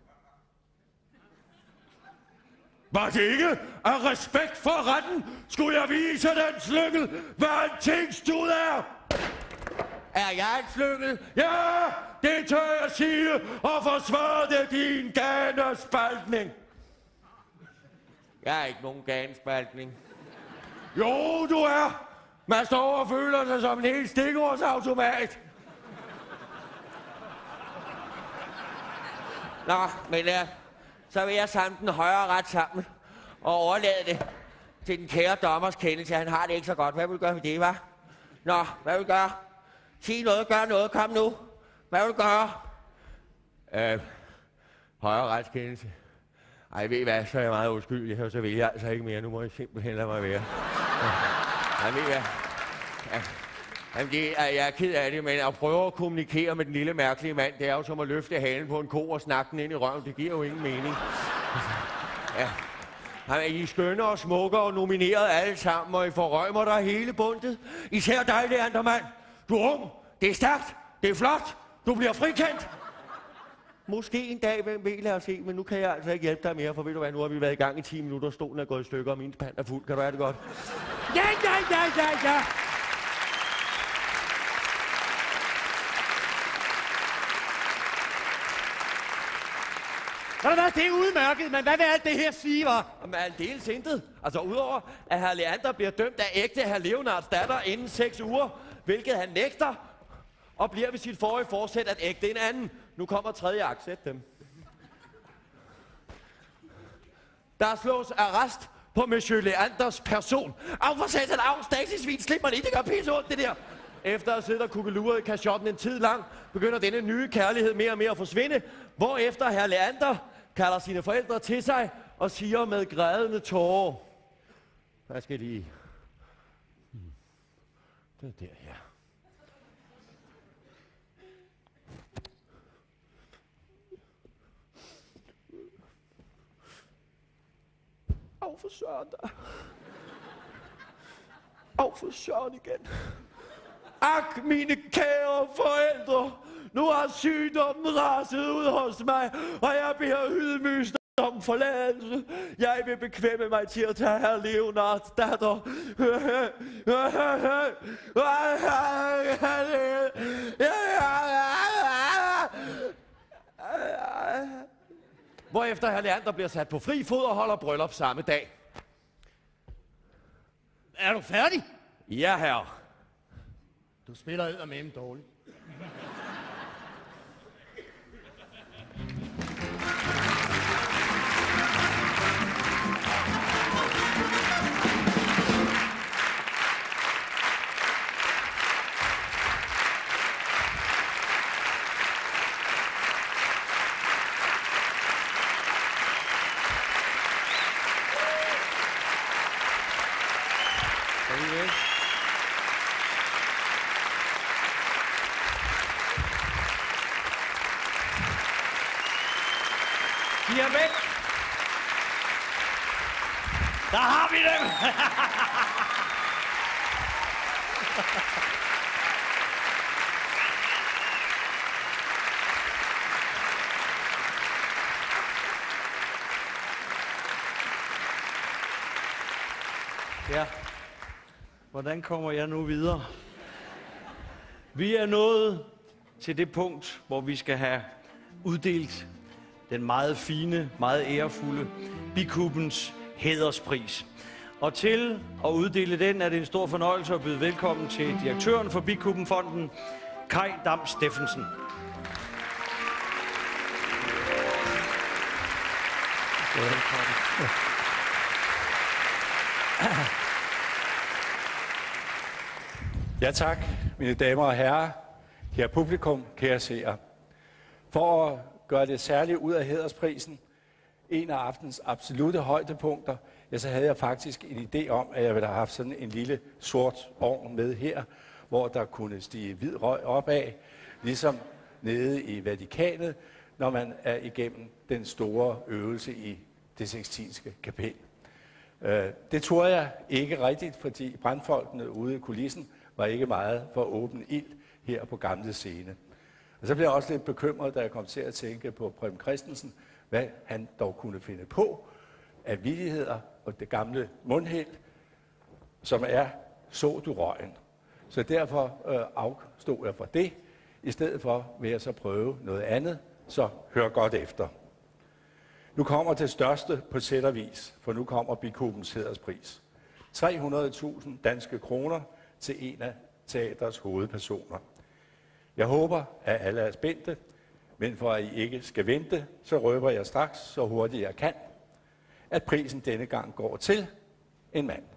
Var det ikke af respekt for retten, skulle jeg vise den slyngel, hvad en tingstud er? Er jeg en slyngel? Ja, det tør jeg sige, og forsvare det din ganespaltning. Jeg er ikke nogen ganespaltning. Jo, du er. Man står og føler sig som en helt stikkordsautomat. Nå, men så vil jeg samle den højere ret sammen og overlade det til den kære dommers kendelse. Han har det ikke så godt. Hvad vil du gøre med det, hva'? Nå, hvad vil du gøre? Sig noget, gør noget, kom nu. Hvad vil du gøre? Højere retskendelse. Ej, ved I hvad, så er jeg meget uskyldig, så vil jeg altså ikke mere. Nu må jeg simpelthen lade mig være. Ej, ved I hvad? Jamen, jeg er ked af det, men at prøve at kommunikere med den lille mærkelige mand, det er jo som at løfte halen på en ko og snakke den ind i røven. Det giver jo ingen mening. Ja. Jamen, I er skønne og smukke og nomineret alle sammen, og I forrømmer dig hele bundet. Især dig, Leandermand. Du er ung, det er stærkt, det er flot, du bliver frikendt. Måske en dag, hvem ved, lad os se, men nu kan jeg altså ikke hjælpe dig mere, for ved du hvad, nu har vi været i gang i 10 minutter, stolen er gået i stykker, og min spand er fuld. Kan du have det godt? Ja! Det er udmærket, men hvad vil alt det her sige, hva'? Jamen, aldeles intet. Altså, udover at hr. Leander bliver dømt af ægte hr. Leonards datter inden 6 uger, hvilket han nægter, og bliver ved sit forrige forsæt at ægte en anden. Nu kommer tredje akt. Sæt dem. Der slås arrest på Monsieur Leanders person. Af for satan, af, statsisvin, slip mig lige, det gør pisse ondt, det der. Efter at sidde og kukkeluret i kashotten en tid lang, begynder denne nye kærlighed mere og mere at forsvinde, hvorefter hr. Leander kalder sine forældre til sig og siger med grædende tårer: hvad skal de? Det er der her. Af for søren da. Af for søren igen. Ak, mine kære forældre, nu har sygdommen raset ud hos mig, og jeg beder ydmygst om forladelse. Jeg vil bekvemme mig til at tage hr. Leonards datter. Hvorefter hr. Leander bliver sat på fri fod og holder bryllup samme dag. Er du færdig? Ja, herre. Du spiller eddermame dårligt. De er væk. Der har vi dem! Ja, hvordan kommer jeg nu videre? Vi er nået til det punkt, hvor vi skal have uddelt den meget fine, meget ærefulde Bikubbens hæderspris. Og til at uddele den er det en stor fornøjelse at byde velkommen til direktøren for Bikubbenfonden, Kai Dam Steffensen. Velkommen. Ja tak, mine damer og herrer, kære publikum, kære seere. For at gøre det særligt ud af hædersprisen, en af aftens absolutte højdepunkter, ja, så havde jeg faktisk en idé om, at jeg ville have haft sådan en lille sort ovn med her, hvor der kunne stige hvid røg opad, ligesom nede i Vatikanet, når man er igennem den store øvelse i det Sixtinske kapel. Det tror jeg ikke rigtigt, fordi brandfolkene ude i kulissen var ikke meget for åben ild her på Gamle Scene. Og så blev jeg også lidt bekymret, da jeg kom til at tænke på Preben Christensen, hvad han dog kunne finde på af vittigheder og det gamle mundhæld, som er så du røgen. Så derfor afstod jeg fra det. I stedet for vil jeg så prøve noget andet, så hør godt efter. Nu kommer det største på sæt og vis, for nu kommer Bikubbens hæderspris. 300.000 danske kroner til en af teatrets hovedpersoner. Jeg håber, at alle er spændte, Men for at I ikke skal vente, så røber jeg straks, så hurtigt jeg kan, at prisen denne gang går til en mand.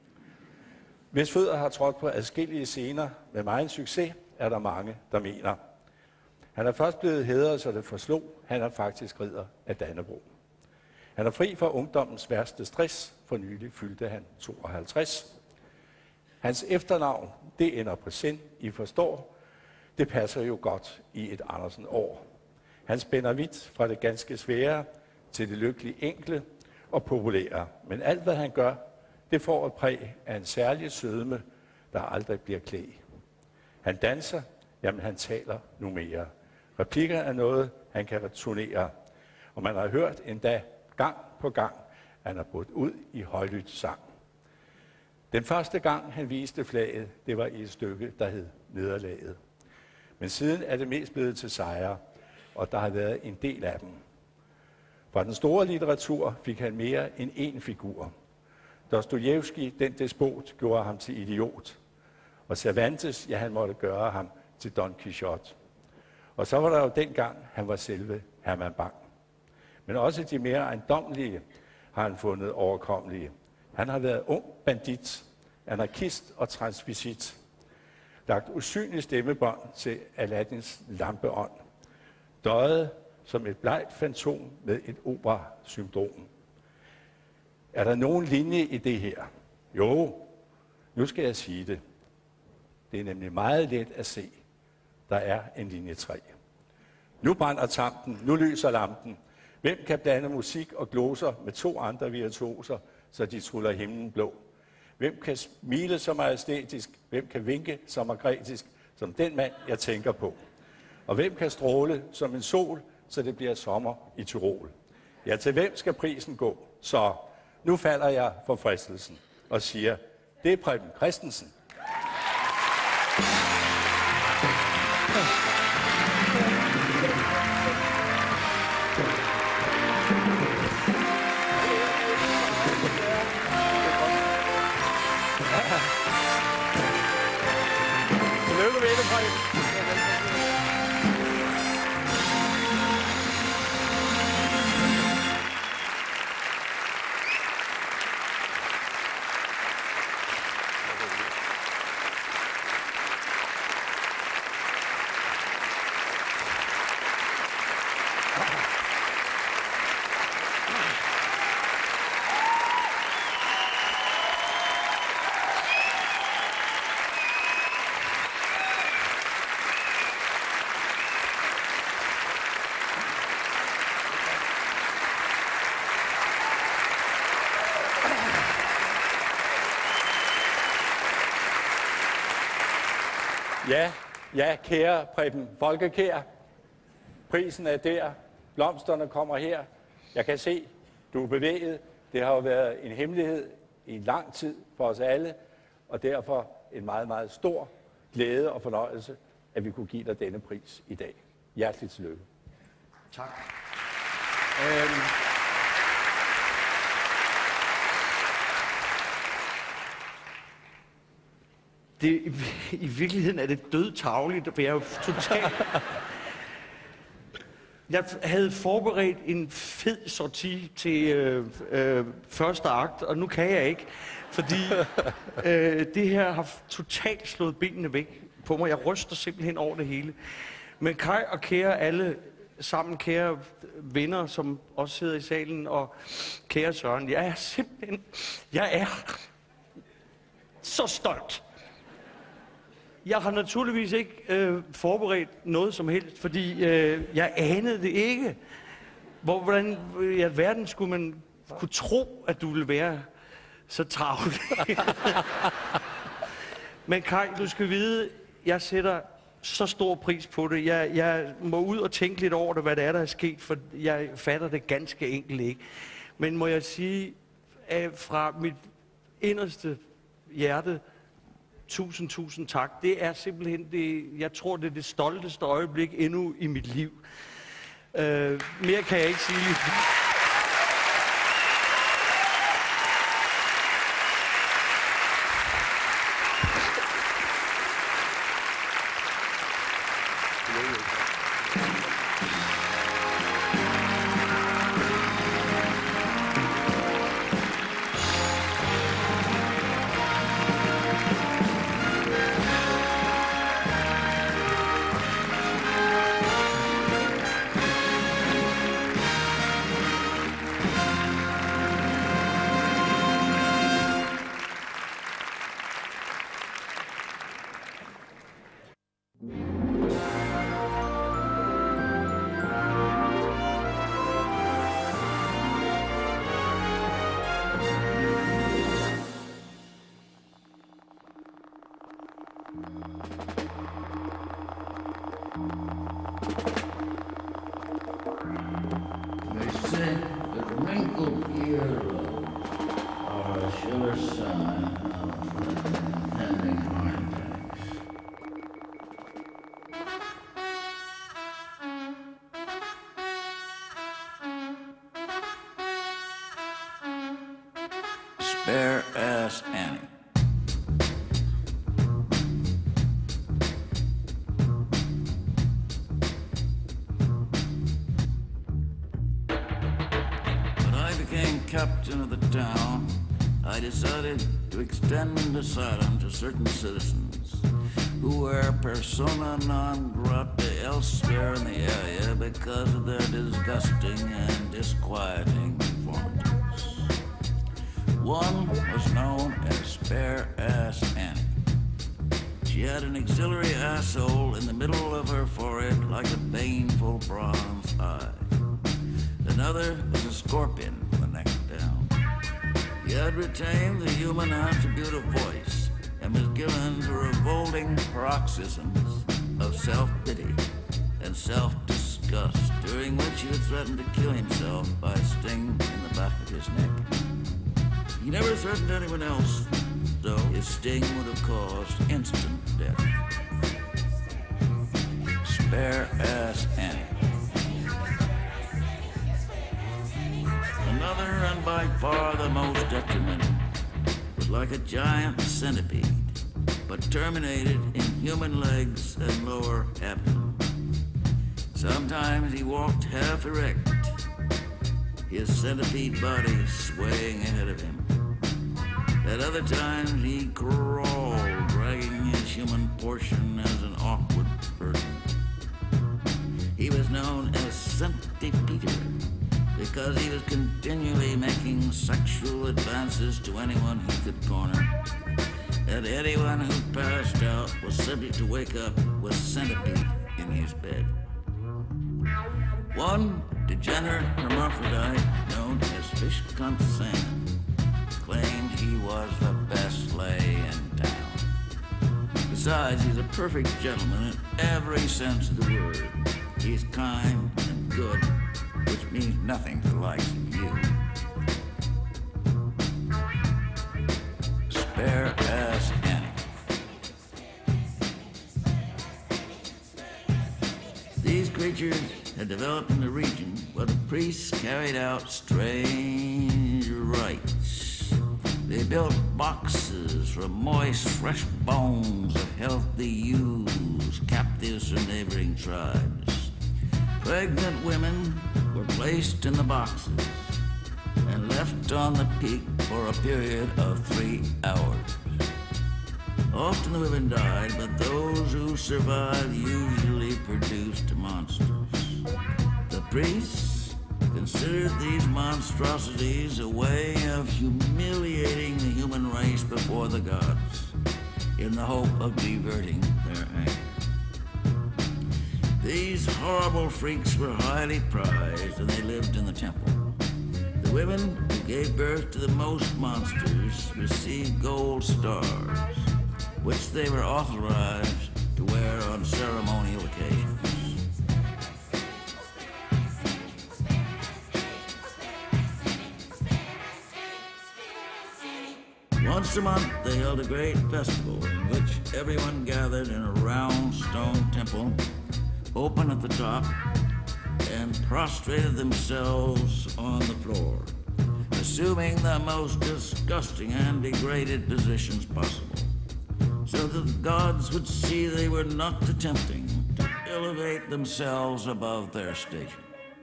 Hvis fødder har trådt på adskillige scener med megen succes, er der mange, der mener. Han er først blevet hædret, så det forslog. Han er faktisk ridder af Dannebrog. Han er fri fra ungdommens værste stress. For nylig fyldte han 52. Hans efternavn, det ender på sind, I forstår. Det passer jo godt i et Andersen-år. Han spænder vidt fra det ganske svære til det lykkelige enkle og populære. Men alt, hvad han gør, det får et præg af en særlig sødme, der aldrig bliver klæd. Han danser, jamen han taler nu mere. Replikker er noget, han kan returnere. Og man har hørt endda gang på gang, han er brudt ud i højlydt sang. Den første gang, han viste flaget, det var i et stykke, der hed Nederlaget. Men siden er det mest blevet til sejre, og der har været en del af dem. Fra den store litteratur fik han mere end én figur. Dostojevskij, den despot, gjorde ham til idiot. Og Cervantes, ja, han måtte gøre ham til Don Quixote. Og så var der jo dengang, han var selve Herman Bang. Men også de mere ejendommelige har han fundet overkommelige. Han har været ung bandit, anarkist og transvisit. Lagt usynlig stemmebånd til Aladdins lampeånd. Døjet som et blegt fantom med et opera-syndrom. Er der nogen linje i det her? Jo, nu skal jeg sige det. Det er nemlig meget let at se. Der er en linje 3. Nu brænder tampen, nu lyser lampen. Hvem kan blande musik og gloser med 2 andre virtuoser, så de truller himlen blå? Hvem kan smile så majestætisk? Hvem kan vinke så margretisk, som den mand, jeg tænker på? Og hvem kan stråle som en sol, så det bliver sommer i Tyrol? Ja, til hvem skal prisen gå? Så nu falder jeg for fristelsen og siger, det er Preben Christensen. Tillykke med det, Preben. Ja, kære Preben Folkekær. Prisen er der. Blomsterne kommer her. Jeg kan se, du er bevæget. Det har jo været en hemmelighed i en lang tid for os alle, og derfor en meget, meget stor glæde og fornøjelse, at vi kunne give dig denne pris i dag. Hjerteligt tillykke. Tak. I virkeligheden er det dødtagligt, for jeg er jo totalt... Jeg havde forberedt en fed sortie til første akt, og nu kan jeg ikke, fordi det her har totalt slået benene væk på mig. Jeg ryster simpelthen over det hele. Men Kai og kære alle sammen, kære venner, som også sidder i salen, og kære Søren, jeg er så stolt. Jeg har naturligvis ikke forberedt noget som helst, fordi jeg anede det ikke. Hvordan i alverden skulle man kunne tro, at du ville være så travlt? Men Kai, du skal vide, jeg sætter så stor pris på det. Jeg må ud og tænke lidt over det, hvad det er, der er sket, for jeg fatter det ganske enkelt ikke. Men må jeg sige, at fra mit inderste hjerte, tusind tak. Det er simpelthen det, jeg tror, det er det stolteste øjeblik endnu i mit liv. Mere kan jeg ikke sige. Spare Ass Annie. When I became captain of the town, I decided to extend asylum to certain citizens who were persona non grata elsewhere in the area because of their disgusting and disquieting performances. One was known as Spare Ass Annie. She had an auxiliary asshole in the middle of her forehead like a baneful bronze eye. Another was a scorpion with the neck down. He had retained the human attribute of voice and was given to revolting paroxysms of self-pity and self-disgust, during which he would threaten to kill himself by a sting in the back of his neck. He never threatened anyone else, though his sting would have caused instant death. Spare Ass Annie. Another, and by far the most detrimental, was like a giant centipede, but terminated in human legs and lower abdomen. Sometimes he walked half erect, his centipede body swaying ahead of him. At other times he crawled, dragging his human portion as an awkward burden. He was known as Centipeter because he was continually making sexual advances to anyone he could corner. And anyone who passed out was subject to wake up with centipede in his bed. One degenerate hermaphrodite known as Fish Cunt Sam claimed he was the best lay in town. Besides, he's a perfect gentleman in every sense of the word. He's kind and good, which means nothing to the likes of you. Spare Ass Annie. These creatures had developed in the region where the priests carried out strange rites. They built boxes from moist, fresh bones of healthy ewes, captives from neighboring tribes. Pregnant women were placed in the boxes and left on the peak for a period of 3 hours. Often the women died, but those who survived usually produced monsters. The priests considered these monstrosities a way of humiliating the human race before the gods, in the hope of diverting their anger. These horrible freaks were highly prized, and they lived in the temple. The women who gave birth to the most monsters received gold stars, which they were authorized to wear on ceremonial occasions. Once a month, they held a great festival in which everyone gathered in a round stone temple, open at the top, and prostrated themselves on the floor, assuming the most disgusting and degraded positions possible, so that the gods would see they were not attempting to elevate themselves above their station.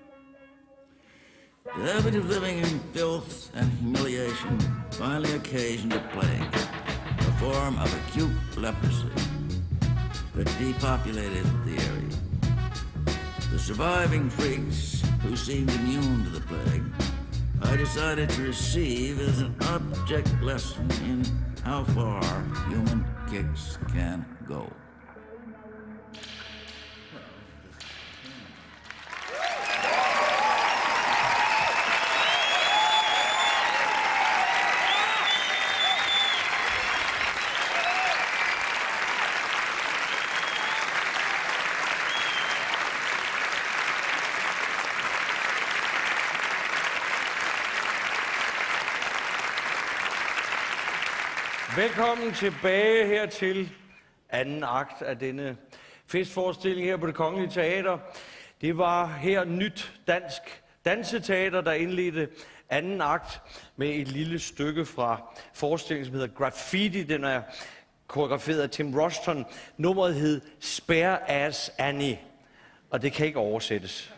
The habit of living in filth and humiliation finally occasioned a plague, a form of acute leprosy that depopulated the area. The surviving freaks, who seemed immune to the plague, I decided to receive as an object lesson in how far human kicks can go. Velkommen tilbage her til anden akt af denne festforestilling her på Det Kongelige Teater. Det var her nyt dansk danseteater, der indledte anden akt med et lille stykke fra forestillingen, som hedder Graffiti. Den er koreograferet af Tim Rushton. Nummeret hed Spare Ass Annie, og det kan ikke oversættes.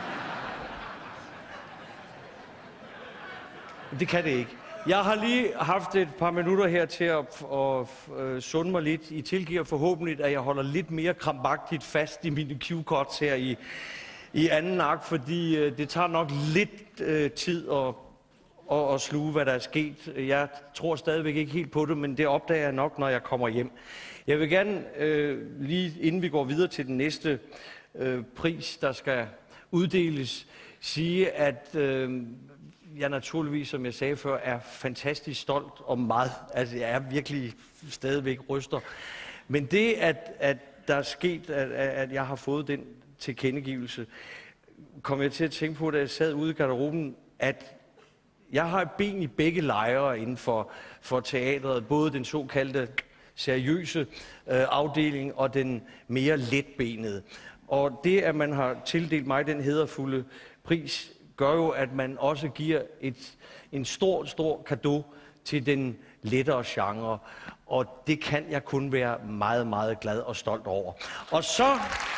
Det kan det ikke. Jeg har lige haft et par minutter her til at sunde mig lidt. I tilgiver forhåbentlig, at jeg holder lidt mere krampagtigt fast i mine cue-cuts her i anden akt, fordi det tager nok lidt tid at sluge, hvad der er sket. Jeg tror stadigvæk ikke helt på det, men det opdager jeg nok, når jeg kommer hjem. Jeg vil gerne, lige inden vi går videre til den næste pris, der skal uddeles, sige, at jeg naturligvis, som jeg sagde før, er fantastisk stolt og meget. Altså, jeg er virkelig stadigvæk ryster. Men det, at der er sket, at jeg har fået den tilkendegivelse, kom jeg til at tænke på, da jeg sad ude i garderoben, at jeg har et ben i begge lejre inden for teatret. Både den såkaldte seriøse afdeling og den mere letbenede. Og det, at man har tildelt mig den hæderfulde pris, gør jo, at man også giver en stor cadeau til den lettere genre. Og det kan jeg kun være meget, meget glad og stolt over. Og så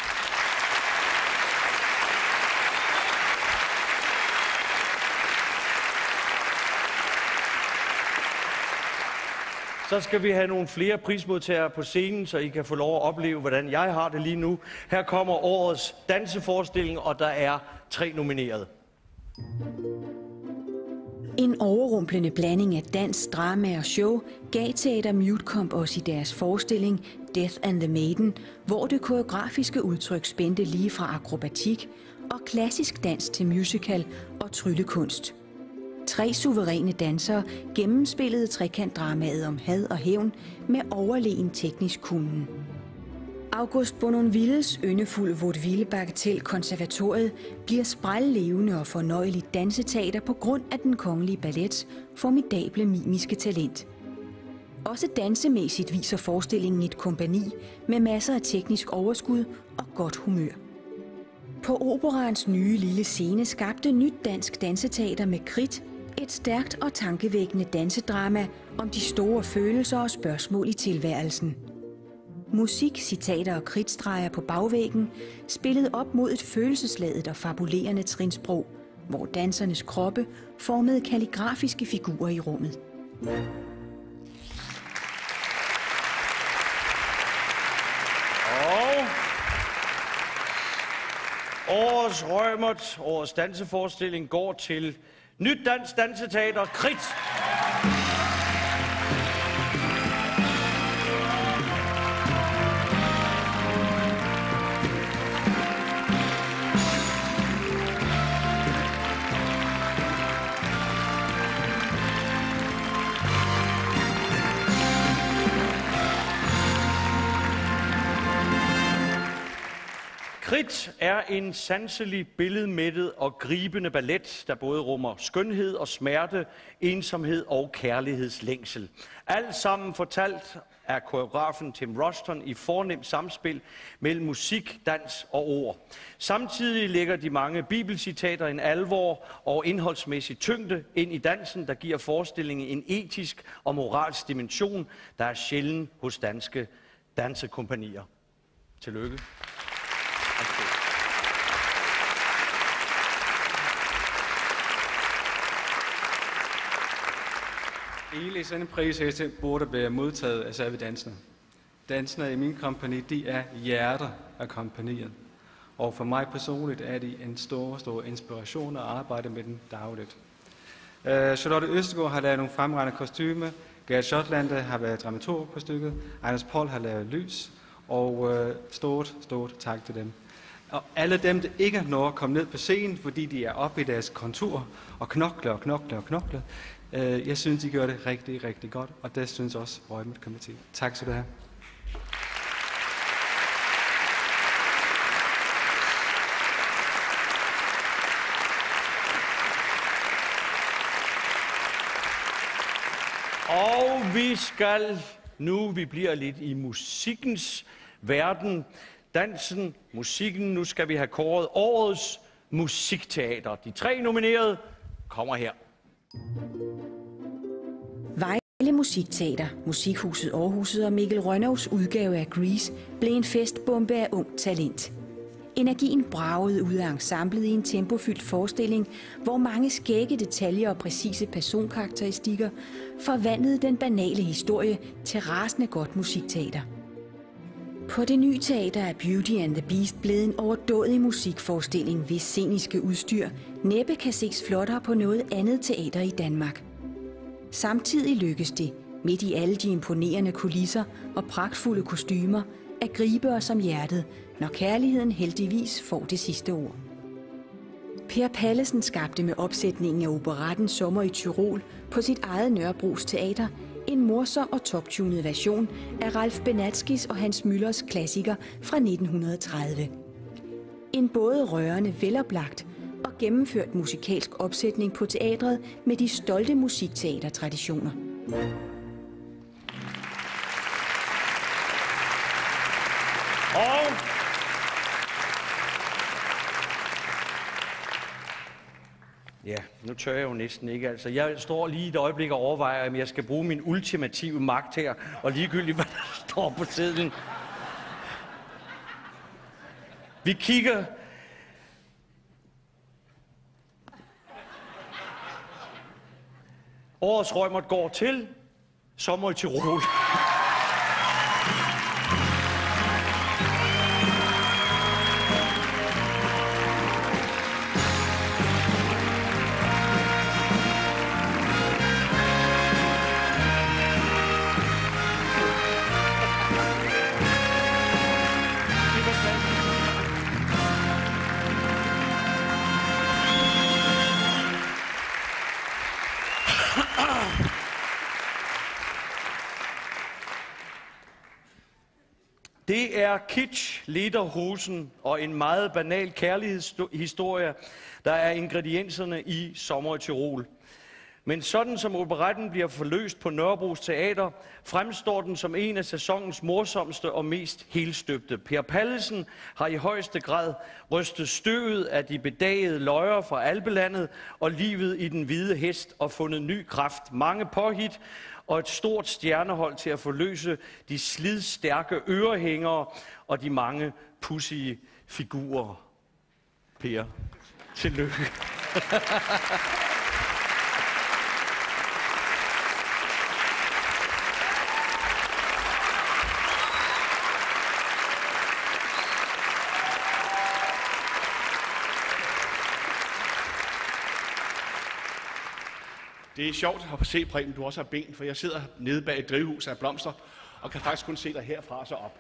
skal vi have nogle flere prismodtagere på scenen, så I kan få lov at opleve, hvordan jeg har det lige nu. Her kommer årets danseforestilling, og der er 3 nominerede. En overrumplende blanding af dans, drama og show gav Teater Mutecomp os i deres forestilling Death and the Maiden, hvor det koreografiske udtryk spændte lige fra akrobatik og klassisk dans til musical og tryllekunst. 3 suveræne dansere gennemspillede trekantdramaet om had og hævn med overlegen teknisk kunnen. August Bournonvilles yndefulde vaudeville Bagatelle Konservatoriet bliver sprællevende og fornøjeligt danseteater på grund af Den Kongelige Ballets formidable mimiske talent. Også dansemæssigt viser forestillingen et kompagni med masser af teknisk overskud og godt humør. På operaens nye lille scene skabte Nyt Dansk Danseteater med Kridt et stærkt og tankevækkende dansedrama om de store følelser og spørgsmål i tilværelsen. Musik, citater og kridtstreger på bagvæggen spillede op mod et følelsesladet og fabulerende trinsprog, hvor dansernes kroppe formede kalligrafiske figurer i rummet. Og årets Reumert, årets danseforestilling, går til Nyt Dansk Danseteater Kridt. Kridt er en sanselig, billedmættet og gribende ballet, der både rummer skønhed og smerte, ensomhed og kærlighedslængsel. Alt sammen fortalt af koreografen Tim Rushton i fornemt samspil mellem musik, dans og ord. Samtidig lægger de mange bibelcitater en alvor og indholdsmæssig tyngde ind i dansen, der giver forestillingen en etisk og moralsk dimension, der er sjælden hos danske dansekompagnier. Tillykke. Egentlig sådan en pris burde være modtaget af selve danserne. Danserne i min kompagni, de er hjerter af kompagniet. Og for mig personligt er de en stor inspiration at arbejde med den dagligt. Charlotte Østergaard har lavet nogle fremragende kostymer. Gert Schottlander har været dramaturg på stykket. Anders Poll har lavet lys. Og stort tak til dem. Og alle dem, der ikke når at komme ned på scenen, fordi de er oppe i deres kontor og knokler. Jeg synes, de gør det rigtig godt, og det synes også Reumert Komité. Tak skal du have. Og vi skal nu, vi bliver lidt i musikkens verden. Dansen, musikken, nu skal vi have kåret årets musikteater. De 3 nominerede kommer her. Vejle Musikteater, Musikhuset Aarhuset og Mikkel Rønnovs udgave af Grease blev en festbombe af ung talent. Energien bragede ud af ensemblet i en tempofyldt forestilling, hvor mange skægge detaljer og præcise personkarakteristikker forvandlede den banale historie til rasende godt musikteater. På det nye teater er Beauty and the Beast blevet en overdådig musikforestilling, hvis sceniske udstyr næppe kan ses flottere på noget andet teater i Danmark. Samtidig lykkes det, midt i alle de imponerende kulisser og pragtfulde kostymer, at gribe os om hjertet, når kærligheden heldigvis får det sidste ord. Per Pallesen skabte med opsætningen af operetten Sommer i Tyrol på sit eget Nørrebros Teater en morsom og toptunet version af Ralf Benatskis og Hans Müllers klassiker fra 1930. En både rørende, veloplagt og gennemført musikalsk opsætning på teatret med de stolte musikteatertraditioner. Og ja, nu tør jeg jo næsten ikke. Altså, jeg står lige et øjeblik og overvejer, om jeg skal bruge min ultimative magt her, og ligegyldigt, hvad der står på sedlen. Vi kigger. Årets Reumert går til Sommer i Tyrol. Det er kitsch, lederhosen og en meget banal kærlighedshistorie, der er ingredienserne i Sommer i Tyrol. Men sådan som operetten bliver forløst på Nørrebros Teater, fremstår den som en af sæsonens morsomste og mest helstøbte. Per Pallesen har i højeste grad rystet støvet af de bedagede løjer fra alpelandet og livet i den hvide hest og fundet ny kraft. Mange påhit og et stort stjernehold til at forløse de slidstærke ørehængere og de mange pudsige figurer. Per, tillykke. Det er sjovt at se, Preben, du også har ben, for jeg sidder nede bag et drivhus af blomster, og kan faktisk kun se dig herfra så op.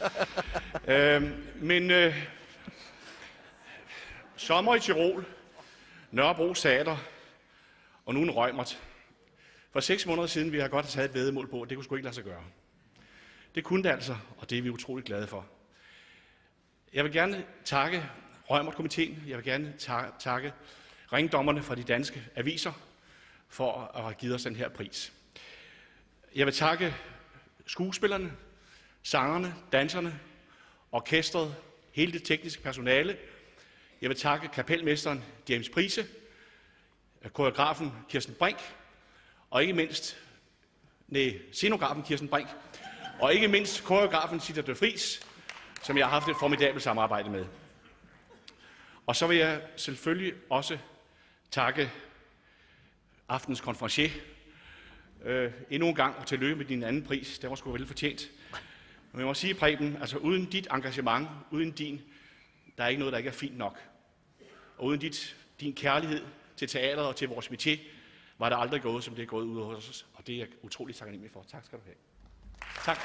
Sommer i Tyrol, Nørrebros Teater, og nu en Reumert. For 6 måneder siden ville jeg godt have taget et væddemål på, det kunne sgu ikke lade sig gøre. Det kunne det altså, og det er vi utroligt glade for. Jeg vil gerne takke Reumert-komiteen, jeg vil gerne takke ringdommerne fra de danske aviser, for at have givet os den her pris. Jeg vil takke skuespillerne, sangerne, danserne, orkestret, hele det tekniske personale. Jeg vil takke kapelmesteren James Prise, koreografen Kirsten Brink, og ikke mindst scenografen Kirsten Brink, og ikke mindst koreografen Sita de Vries, som jeg har haft et formidabelt samarbejde med. Og så vil jeg selvfølgelig også takke aftens konferencier. Endnu en gang, og tillykke med din anden pris. Det var sgu vel fortjent. Men jeg må sige, Preben, altså uden dit engagement, uden der er ikke noget, der ikke er fint nok. Og uden din kærlighed til teateret og til vores métier, var det aldrig gået, som det er gået ud hos os. Og det er jeg utroligt taknemmelig for. Tak skal du have. Tak.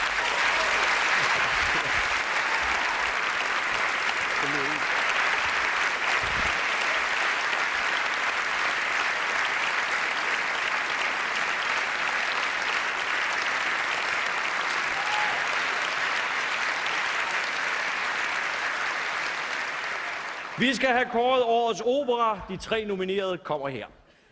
Vi skal have kåret årets opera. De 3 nominerede kommer her.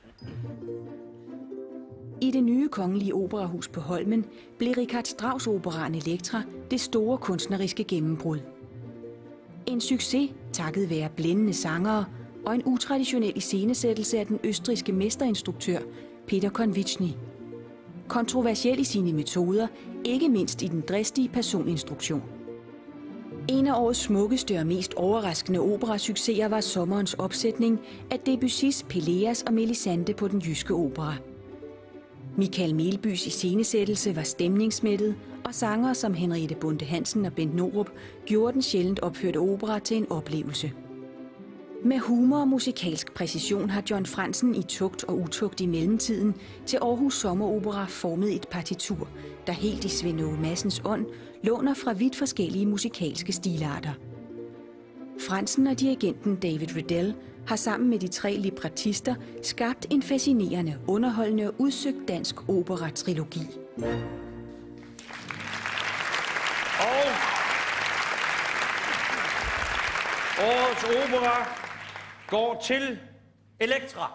I det nye kongelige operahus på Holmen blev Richard Strauss operaen Elektra det store kunstneriske gennembrud. En succes takket være blændende sangere og en utraditionel iscenesættelse af den østrigske mesterinstruktør Peter Konvichny. Kontroversiel i sine metoder, ikke mindst i den dristige personinstruktion. En af årets smukkeste og mest overraskende operasucceser var sommerens opsætning af Debussys Peleas og Melisande på den Jyske Opera. Michael Melbys iscenesættelse var stemningsmættet, og sangere som Henriette Bonde Hansen og Bent Norup gjorde den sjældent opførte opera til en oplevelse. Med humor og musikalsk præcision har John Franzen i Tugt og Utugt i mellemtiden til Aarhus Sommeropera formet et partitur, der helt i Svend Åge Madsens ånd låner fra vidt forskellige musikalske stilarter. Franzen og dirigenten David Riddell har sammen med de 3 librettister skabt en fascinerende, underholdende og udsøgt dansk opera-trilogi. Og årets opera går til Elektra.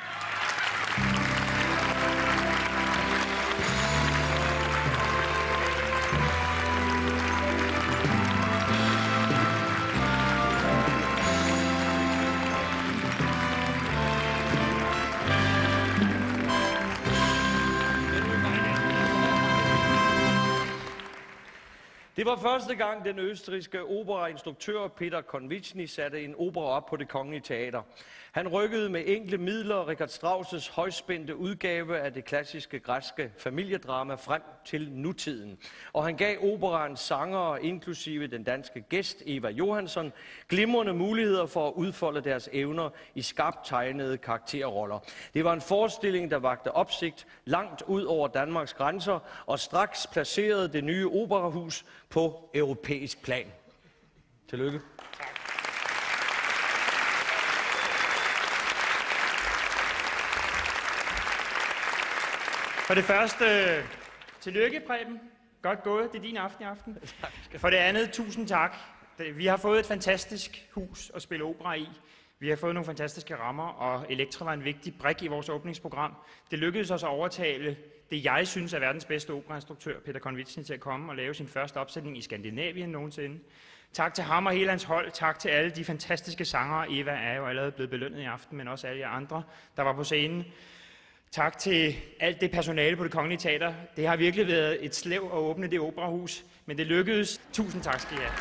Det var første gang, den østrigske operainstruktør Peter Konvichny satte en opera op på Det Kongelige Teater. Han rykkede med enkle midler Richard Strauss' højspændte udgave af det klassiske græske familiedrama frem til nutiden. Og han gav operaens sangere, inklusive den danske gæst Eva Johansson, glimrende muligheder for at udfolde deres evner i skarpt tegnede karakterroller. Det var en forestilling, der vakte opsigt langt ud over Danmarks grænser og straks placerede det nye operahus på europæisk plan. Tillykke. For det første, tillykke, Preben. Godt gået. Det er din aften i aften. For det andet, tusind tak. Vi har fået et fantastisk hus at spille opera i. Vi har fået nogle fantastiske rammer, og Elektra var en vigtig brik i vores åbningsprogram. Det lykkedes os at overtale det, jeg synes er verdens bedste operainstruktør, Peter Konvichny, til at komme og lave sin første opsætning i Skandinavien nogensinde. Tak til ham og hele hans hold. Tak til alle de fantastiske sangere. Eva er jo allerede blevet belønnet i aften, men også alle jer andre, der var på scenen. Tak til alt det personale på Det Kongelige Teater. Det har virkelig været et slæv at åbne det operahus, men det lykkedes. Tusind tak skal I have.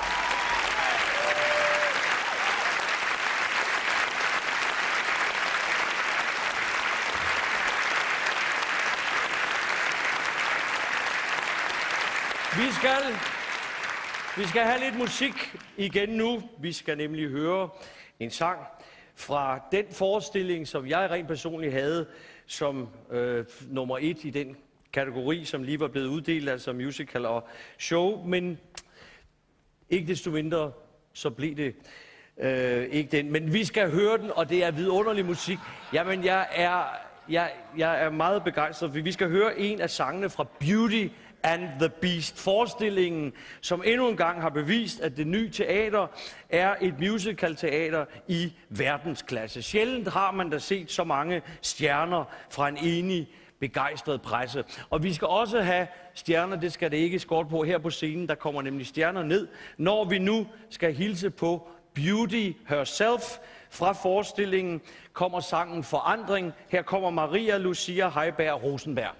Vi skal have lidt musik igen nu. Vi skal nemlig høre en sang fra den forestilling, som jeg rent personligt havde som nummer 1 i den kategori, som lige var blevet uddelt, altså musical og show. Men ikke desto mindre, så blev det ikke den. Men vi skal høre den, og det er vidunderlig musik. Jamen, jeg er meget begejstret, for vi skal høre en af sangene fra Beauty and the Beast, forestillingen, som endnu en gang har bevist, at Det Nye Teater er et musical-teater i verdensklasse. Sjældent har man da set så mange stjerner fra en enig, begejstret presse. Og vi skal også have stjerner, det skal det ikke skorte på her på scenen, der kommer nemlig stjerner ned, når vi nu skal hilse på Beauty herself. Fra forestillingen kommer sangen Forandring. Her kommer Maria Lucia Heiberg Rosenberg.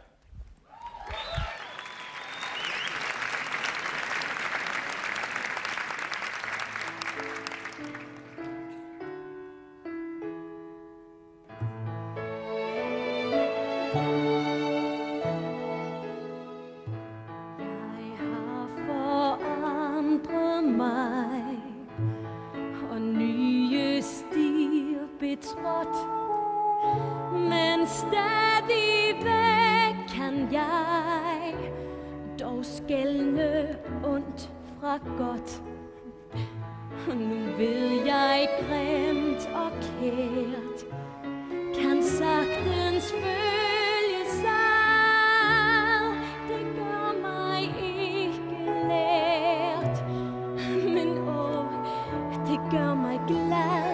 Men stadigvæk kan jeg dog skelne ondt fra godt. Nu ved jeg grimt og kært kan sagtens følge sig. Det gør mig ikke lært, men det gør mig glad.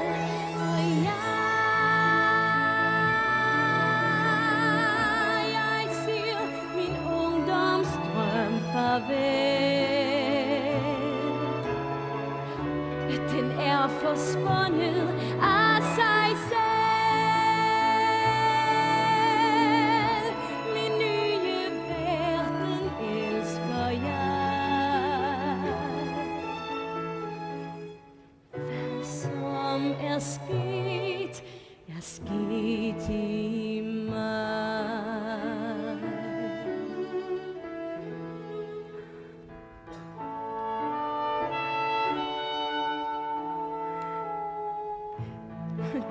Den er forsvundet af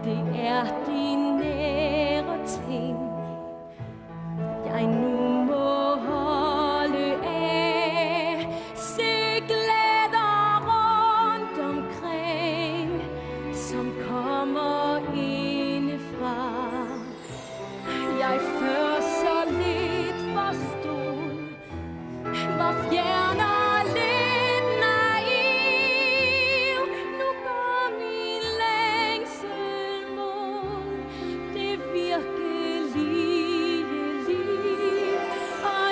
det er de nære ting, jeg nu må holde af. Se glæder rundt omkring, som kommer indefra. Jeg før så lidt forstod, var fjern og lidt naiv. Nu går min længsel mod det virkelige liv. Og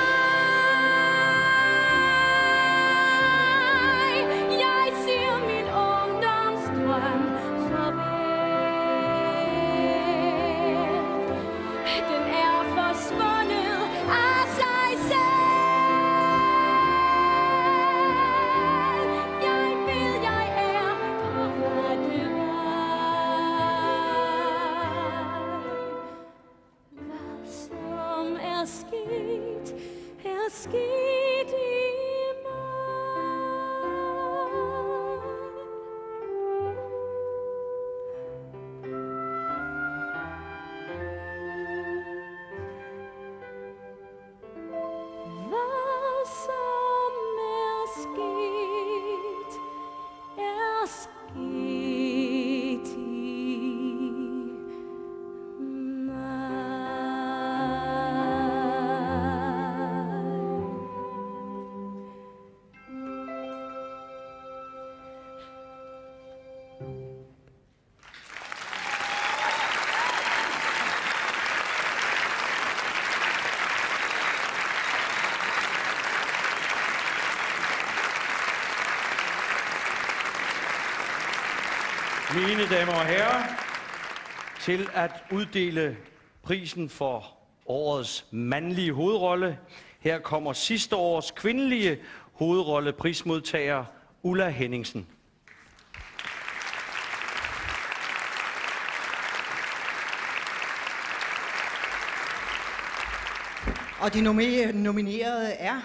jeg siger min ungdomsdrøm farvel. Den er forsvundet af sig selv. Jeg ved, jeg er på rette vej. Hvad som er sket i Hvad som er sket i Mine damer og herrer, til at uddele prisen for årets mandlige hovedrolle, her kommer sidste års kvindelige hovedrolleprismodtager Ulla Henningsen. Og de nominerede er...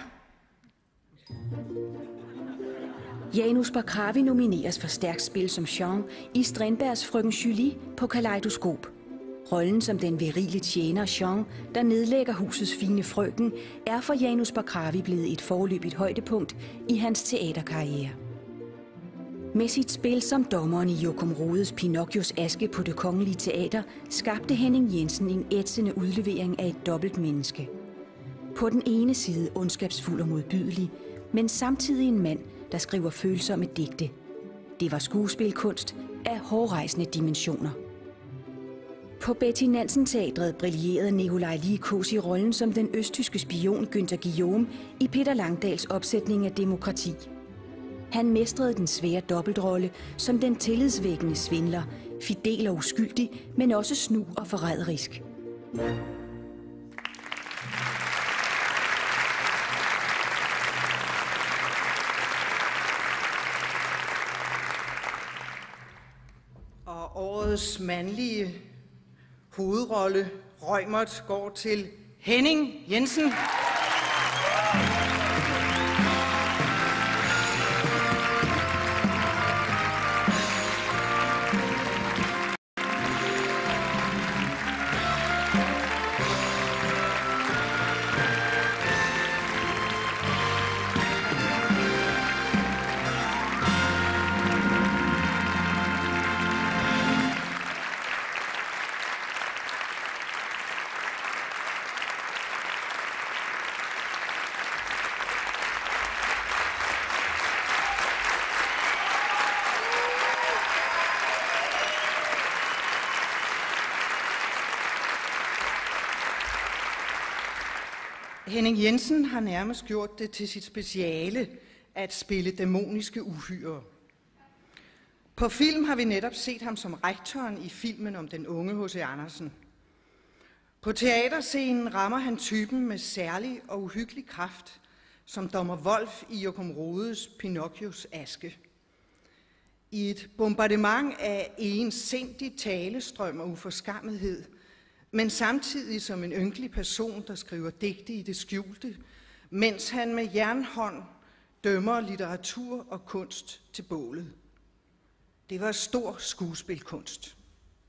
Janus Bakravi nomineres for stærkt spil som Jean i Strindbergs Frøken Julie på Kaleidoskop. Rollen som den virile tjener Jean, der nedlægger husets fine frøken, er for Janus Bakravi blevet et foreløbigt højdepunkt i hans teaterkarriere. Med sit spil som dommeren i Jokum Rodes Pinocchios aske på Det Kongelige Teater, skabte Henning Jensen en ætsende udlevering af et dobbelt menneske. På den ene side ondskabsfuld og modbydelig, men samtidig en mand, der skriver følsomme digte. Det var skuespilkunst af hårrejsende dimensioner. På Betty Nansen Teatret brillerede Nikolaj Likos i rollen som den østtyske spion Günther Guillaume i Peter Langdals opsætning af Demokrati. Han mestrede den svære dobbeltrolle som den tillidsvækkende svindler, fidel og uskyldig, men også snu og forræderisk. Og årets mandlige hovedrolle, Reumert, går til Henning Jensen. Henning Jensen har nærmest gjort det til sit speciale at spille dæmoniske uhyrer. På film har vi netop set ham som rektoren i filmen om den unge H.C. Andersen. På teaterscenen rammer han typen med særlig og uhyggelig kraft, som dommer Wolf i Jokum Rodes Pinocchios aske. I et bombardement af ensindig talestrøm og uforskammethed, men samtidig som en ynkelig person, der skriver digte i det skjulte, mens han med jernhånd dømmer litteratur og kunst til bålet. Det var stor skuespilkunst.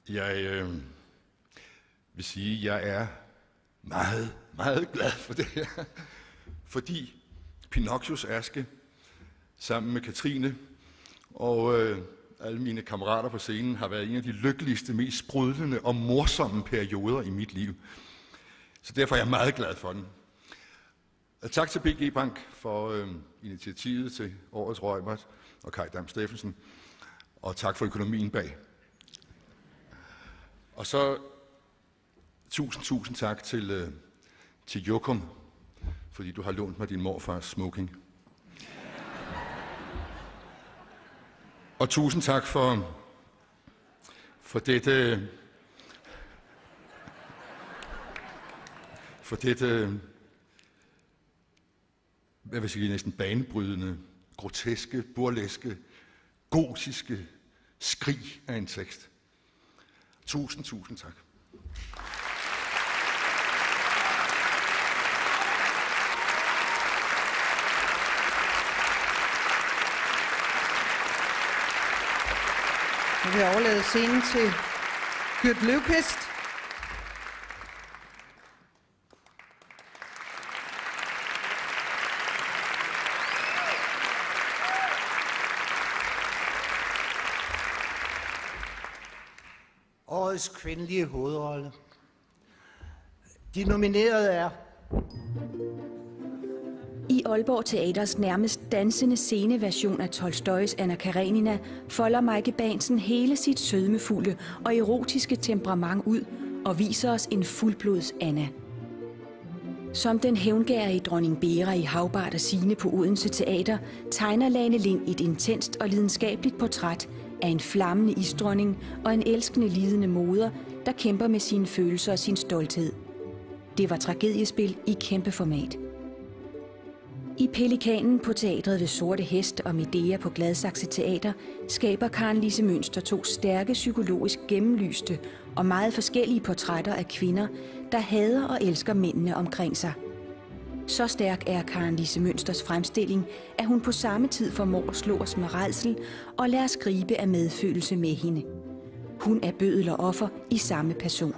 Jeg vil sige, at jeg er meget, meget glad for det her. Fordi Pinocchios aske sammen med Katrine og alle mine kammerater på scenen har været en af de lykkeligste, mest sprudlende og morsomme perioder i mit liv. Så derfor er jeg meget glad for den. Og tak til BG Bank for initiativet til årets Reumert og Kai Dam Steffensen. Og tak for økonomien bag. Og så tusind tak til Jokum, fordi du har lånt mig din morfars smoking. Og tusind tak for dette hvad vil sige, næsten banebrydende, groteske, burleske, gotiske skrig af en tekst. Tusind tak. Nu vil jeg overlade scenen til Gyrt Løvqvist. Årets kvindelige hovedrolle. De nominerede er... I Aalborg Teaters nærmest dansende sceneversion af Tolstojs Anna Karenina folder Mike Bansen hele sit sødmefulde og erotiske temperament ud og viser os en fuldblods Anna. Som den hævngærige dronning Bera i Havbart og Signe på Odense Teater, tegner Lane Lind et intenst og lidenskabeligt portræt af en flammende isdronning og en elskende lidende moder, der kæmper med sine følelser og sin stolthed. Det var tragediespil i kæmpe format. I Pelikanen på teatret ved Sorte Hest og Medea på Gladsaxe Teater skaber Karen Lise Mønster to stærke, psykologisk gennemlyste og meget forskellige portrætter af kvinder, der hader og elsker mændene omkring sig. Så stærk er Karen Lise Mønsters fremstilling, at hun på samme tid formår at slå os med rædsel og lader os gribe af medfølelse med hende. Hun er bøddel og offer i samme person.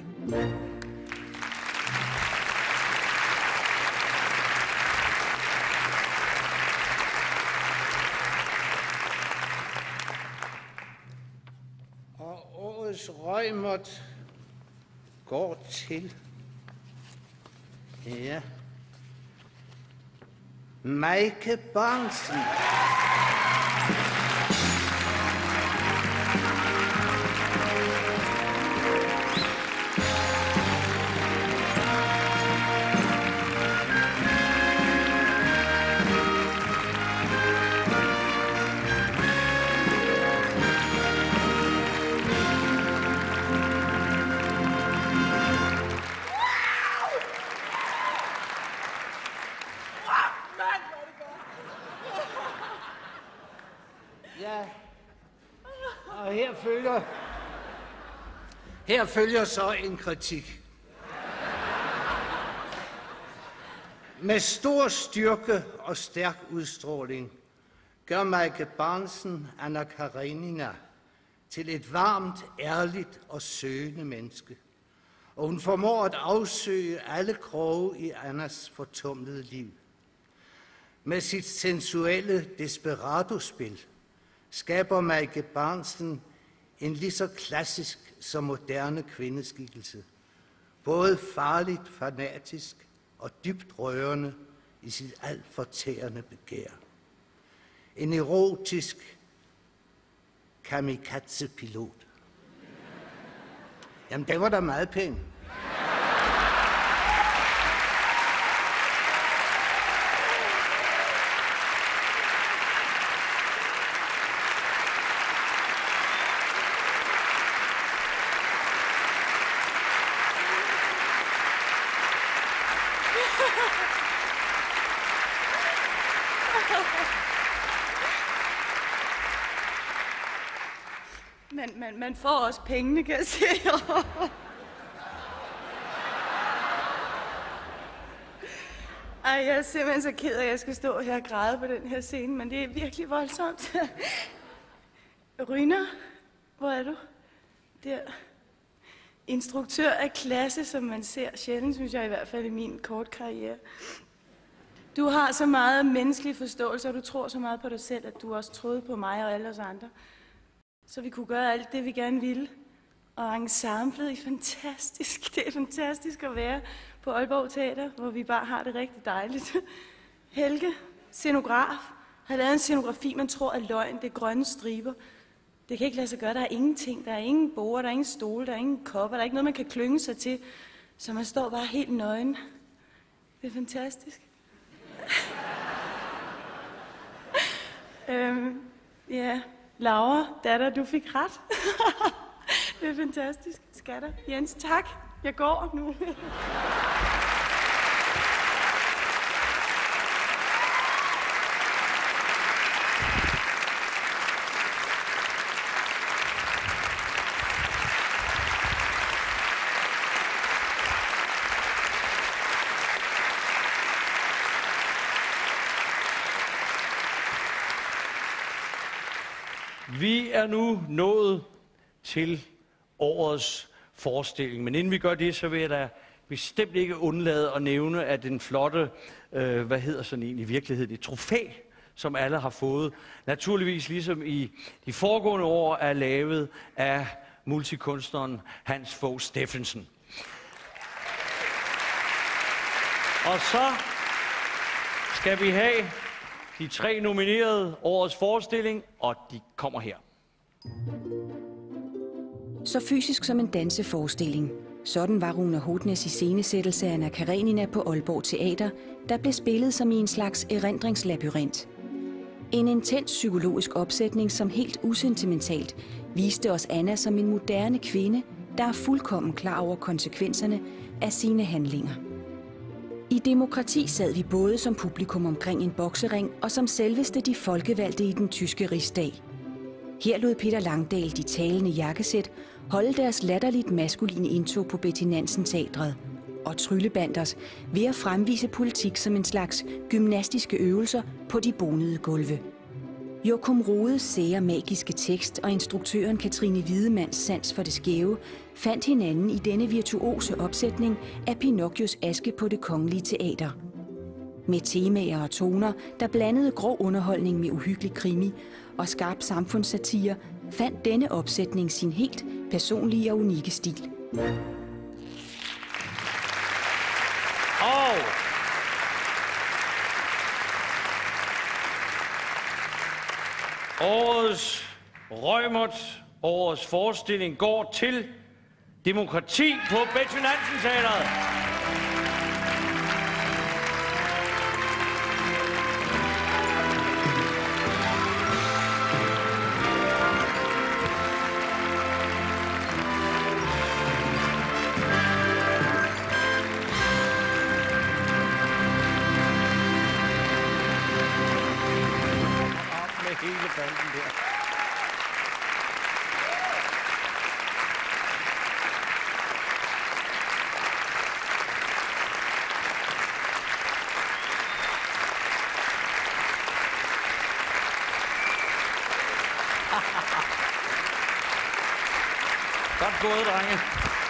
Reumert går til Mike Bansen. Her følger så en kritik. Med stor styrke og stærk udstråling gør Mike Bansen Anna Karenina til et varmt, ærligt og søgende menneske. Og hun formår at afsøge alle kroge i Annas fortumlede liv. Med sit sensuelle desperado-spil skaber Mike Bansen en lige så klassisk som moderne kvindeskikkelse. Både farligt, fanatisk og dybt rørende i sit alt fortærende begær. En erotisk kamikaze-pilot. Jamen, det var da meget pænt. Man får også pengene, kan jeg se. Ej, jeg er simpelthen så ked af, at jeg skal stå her og græde på den her scene, men det er virkelig voldsomt. Ryner, hvor er du? Der. instruktør af klasse, som man ser sjældent, synes jeg i hvert fald i min kort karriere. Du har så meget menneskelig forståelse, og du tror så meget på dig selv, at du også troede på mig og alle os andre. Så vi kunne gøre alt det, vi gerne ville. Og ensemblet er fantastisk. Det er fantastisk at være på Aalborg Teater, hvor vi bare har det rigtig dejligt. Helge, scenograf, har lavet en scenografi, man tror er løgn. Det er grønne striber. Det kan ikke lade sig gøre. Der er ingenting. Der er ingen borde, der er ingen stole, der er ingen kopper. Der er ikke noget, man kan klynge sig til. Så man står bare helt nøgen. Det er fantastisk. Ja, Laura, datter, du fik ret. Det er fantastisk, skatter. Jens, tak. Jeg går nu. Vi er nu nået til årets forestilling. Men inden vi gør det, så vil jeg da bestemt ikke undlade at nævne, at den flotte, hvad hedder sådan en i virkeligheden, et trofæ, som alle har fået, naturligvis ligesom i de foregående år, er lavet af multikunstneren Hans Fogh Steffensen. Og så skal vi have de 3 nominerede årets forestilling, og de kommer her. Så fysisk som en danseforestilling. Sådan var Rune Hodnes iscenesættelse af Anna Karenina på Aalborg Teater, der blev spillet som i en slags erindringslabyrint. En intens psykologisk opsætning, som helt usentimentalt viste os Anna som en moderne kvinde, der er fuldkommen klar over konsekvenserne af sine handlinger. I Demokrati sad vi både som publikum omkring en boksering og som selveste de folkevalgte i den tyske rigsdag. Her lod Peter Langdal de talende jakkesæt holde deres latterligt maskuline indtog på Betty Nansen Teatret, og Tryllebanders ved at fremvise politik som en slags gymnastiske øvelser på de bonede gulve. Joachim Rodes sære magiske tekst og instruktøren Katrine Wiedemanns sans for det skæve fandt hinanden i denne virtuose opsætning af Pinocchios aske på Det Kongelige Teater. Med temaer og toner, der blandede grov underholdning med uhyggelig krimi og skarp samfundssatire, fandt denne opsætning sin helt personlige og unikke stil. Årets Reumert, årets forestilling går til Demokrati på Betty Nansen Teatret. Godt gået, drenge.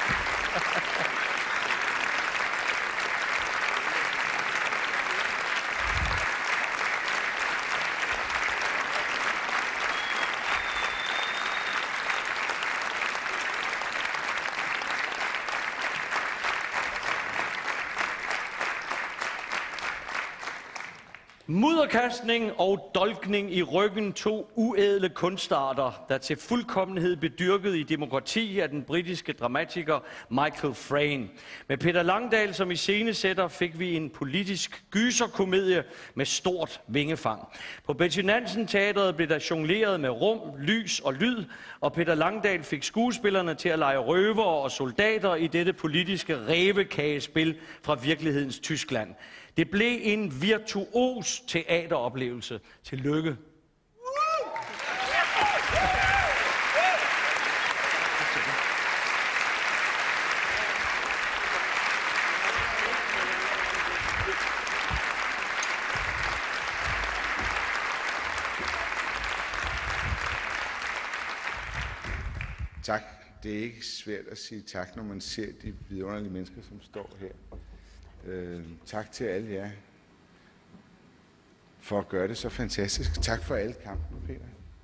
Mudderkastning og dolkning i ryggen, 2 uædle kunstarter, der til fuldkommenhed bedyrket i Demokrati af den britiske dramatiker Michael Frayn. Med Peter Langdal som iscenesætter fik vi en politisk gyserkomedie med stort vingefang. På Betty Nansen Teatret blev der jongleret med rum, lys og lyd, og Peter Langdal fik skuespillerne til at lege røvere og soldater i dette politiske rævekagespil fra virkelighedens Tyskland. Det blev en virtuos teateroplevelse. Tillykke. Tak. Det er ikke svært at sige tak, når man ser de vidunderlige mennesker, som står her. Tak til alle jer for at gøre det så fantastisk. Tak for alle kampene, Peter.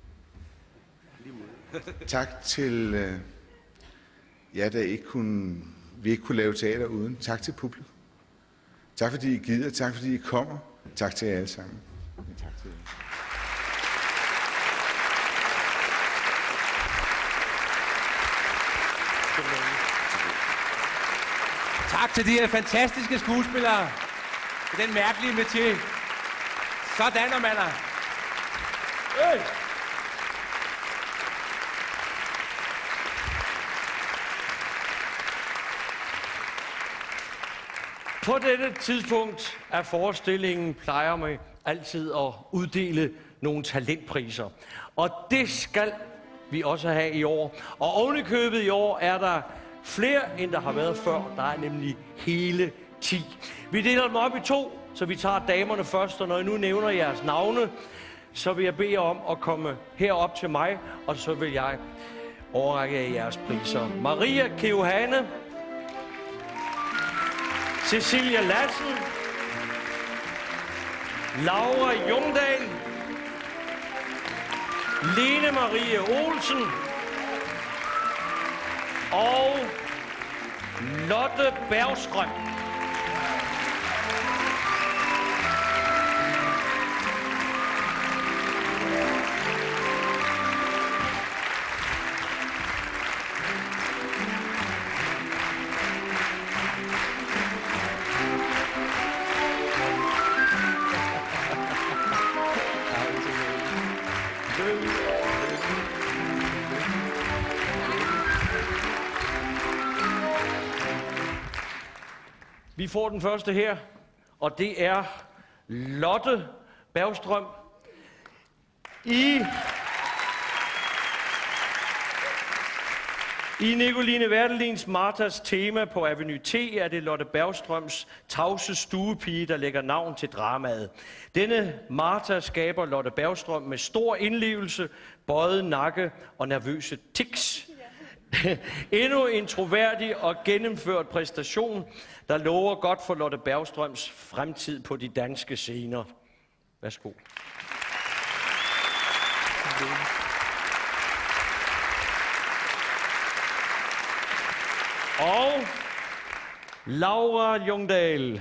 Tak til jer, der vi ikke kunne lave teater uden. Tak til publikum. Tak fordi I gider, tak fordi I kommer. Tak til jer alle sammen. Tak til jer. Tak til de her fantastiske skuespillere. For den mærkelige métier. Sådan, og mander. Hey! På dette tidspunkt af forestillingen plejer man altid at uddele nogle talentpriser. Og det skal vi også have i år. Og ovenikøbet i år er der flere, end der har været før. Der er nemlig hele 10. Vi deler dem op i 2, så vi tager damerne først. Og når jeg nu nævner jeres navne, så vil jeg bede jer om at komme herop til mig. Og så vil jeg overrække jeres priser. Maria Keohane, Cecilia Lassen, Laura Jungdahl, Lene Marie Olsen og Lotte Bergstrøm. Vi får den første her, og det er Lotte Bergstrøm. I Nicoline Werdelins Martas tema på Avenue T er det Lotte Bergstrøms tavse stuepige, der lægger navn til dramaet. Denne Marta skaber Lotte Bergstrøm med stor indlevelse, bøjet nakke og nervøse tics. Endnu en troværdig og gennemført præstation, der lover godt for Lotte Bergstrøms fremtid på de danske scener. Værsgo. Og Laura Jungdahl.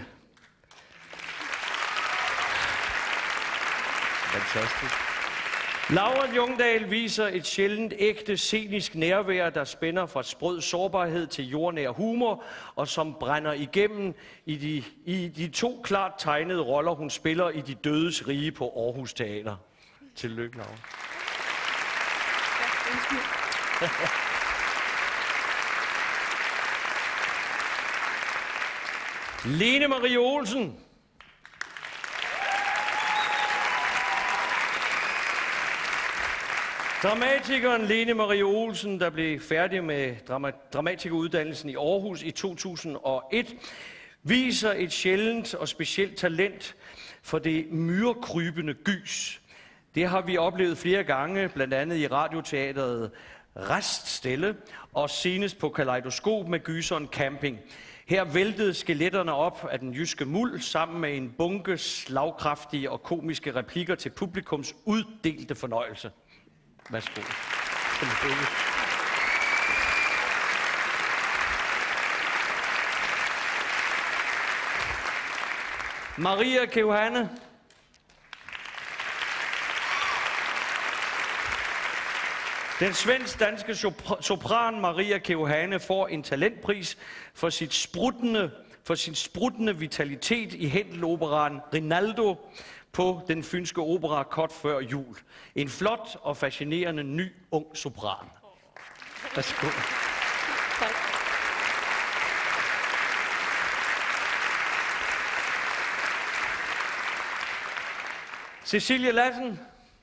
Fantastisk. Laura Jungdahl viser et sjældent ægte scenisk nærvær, der spænder fra sprød sårbarhed til jordnær humor, og som brænder igennem i de 2 klart tegnede roller, hun spiller i De Dødes Rige på Aarhus Teater. Tillykke, Laura. Lene Marie Olsen. Dramatikeren Lene Marie Olsen, der blev færdig med dramatikeruddannelsen i Aarhus i 2001, viser et sjældent og specielt talent for det myrekrybende gys. Det har vi oplevet flere gange, blandt andet i radioteateret Reststille og senest på Kaleidoskop med gyseren Camping. Her væltede skeletterne op af den jyske muld sammen med en bunke slagkraftige og komiske replikker til publikums uddelte fornøjelse. Værsgo. Maria Keohane. Den svensk-danske sopran Maria Keohane får en talentpris for sin spruttende vitalitet i Händel-operaen Rinaldo på den fynske opera kort før jul. En flot og fascinerende ny ung sopran. Værsgo. Cecilia Lassen.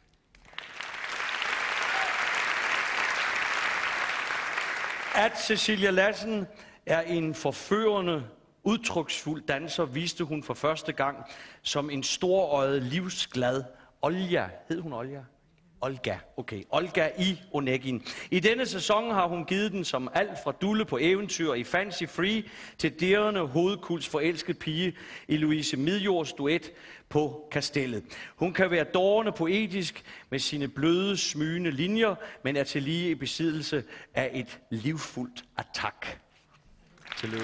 At Cecilia Lassen er en forførende, udtryksfuld danser, viste hun for første gang som en storøjet, livsglad Olja. Hed hun Olja? Olga. Okay, Olga i Onegin. I denne sæson har hun givet den som alt fra Dulle på eventyr i Fancy Free til dirrende hovedkuls forelsket pige i Louise Midjords duet på Kastellet. Hun kan være dårende poetisk med sine bløde, smygende linjer, men er til lige i besiddelse af et livfuldt attack. Tillykke.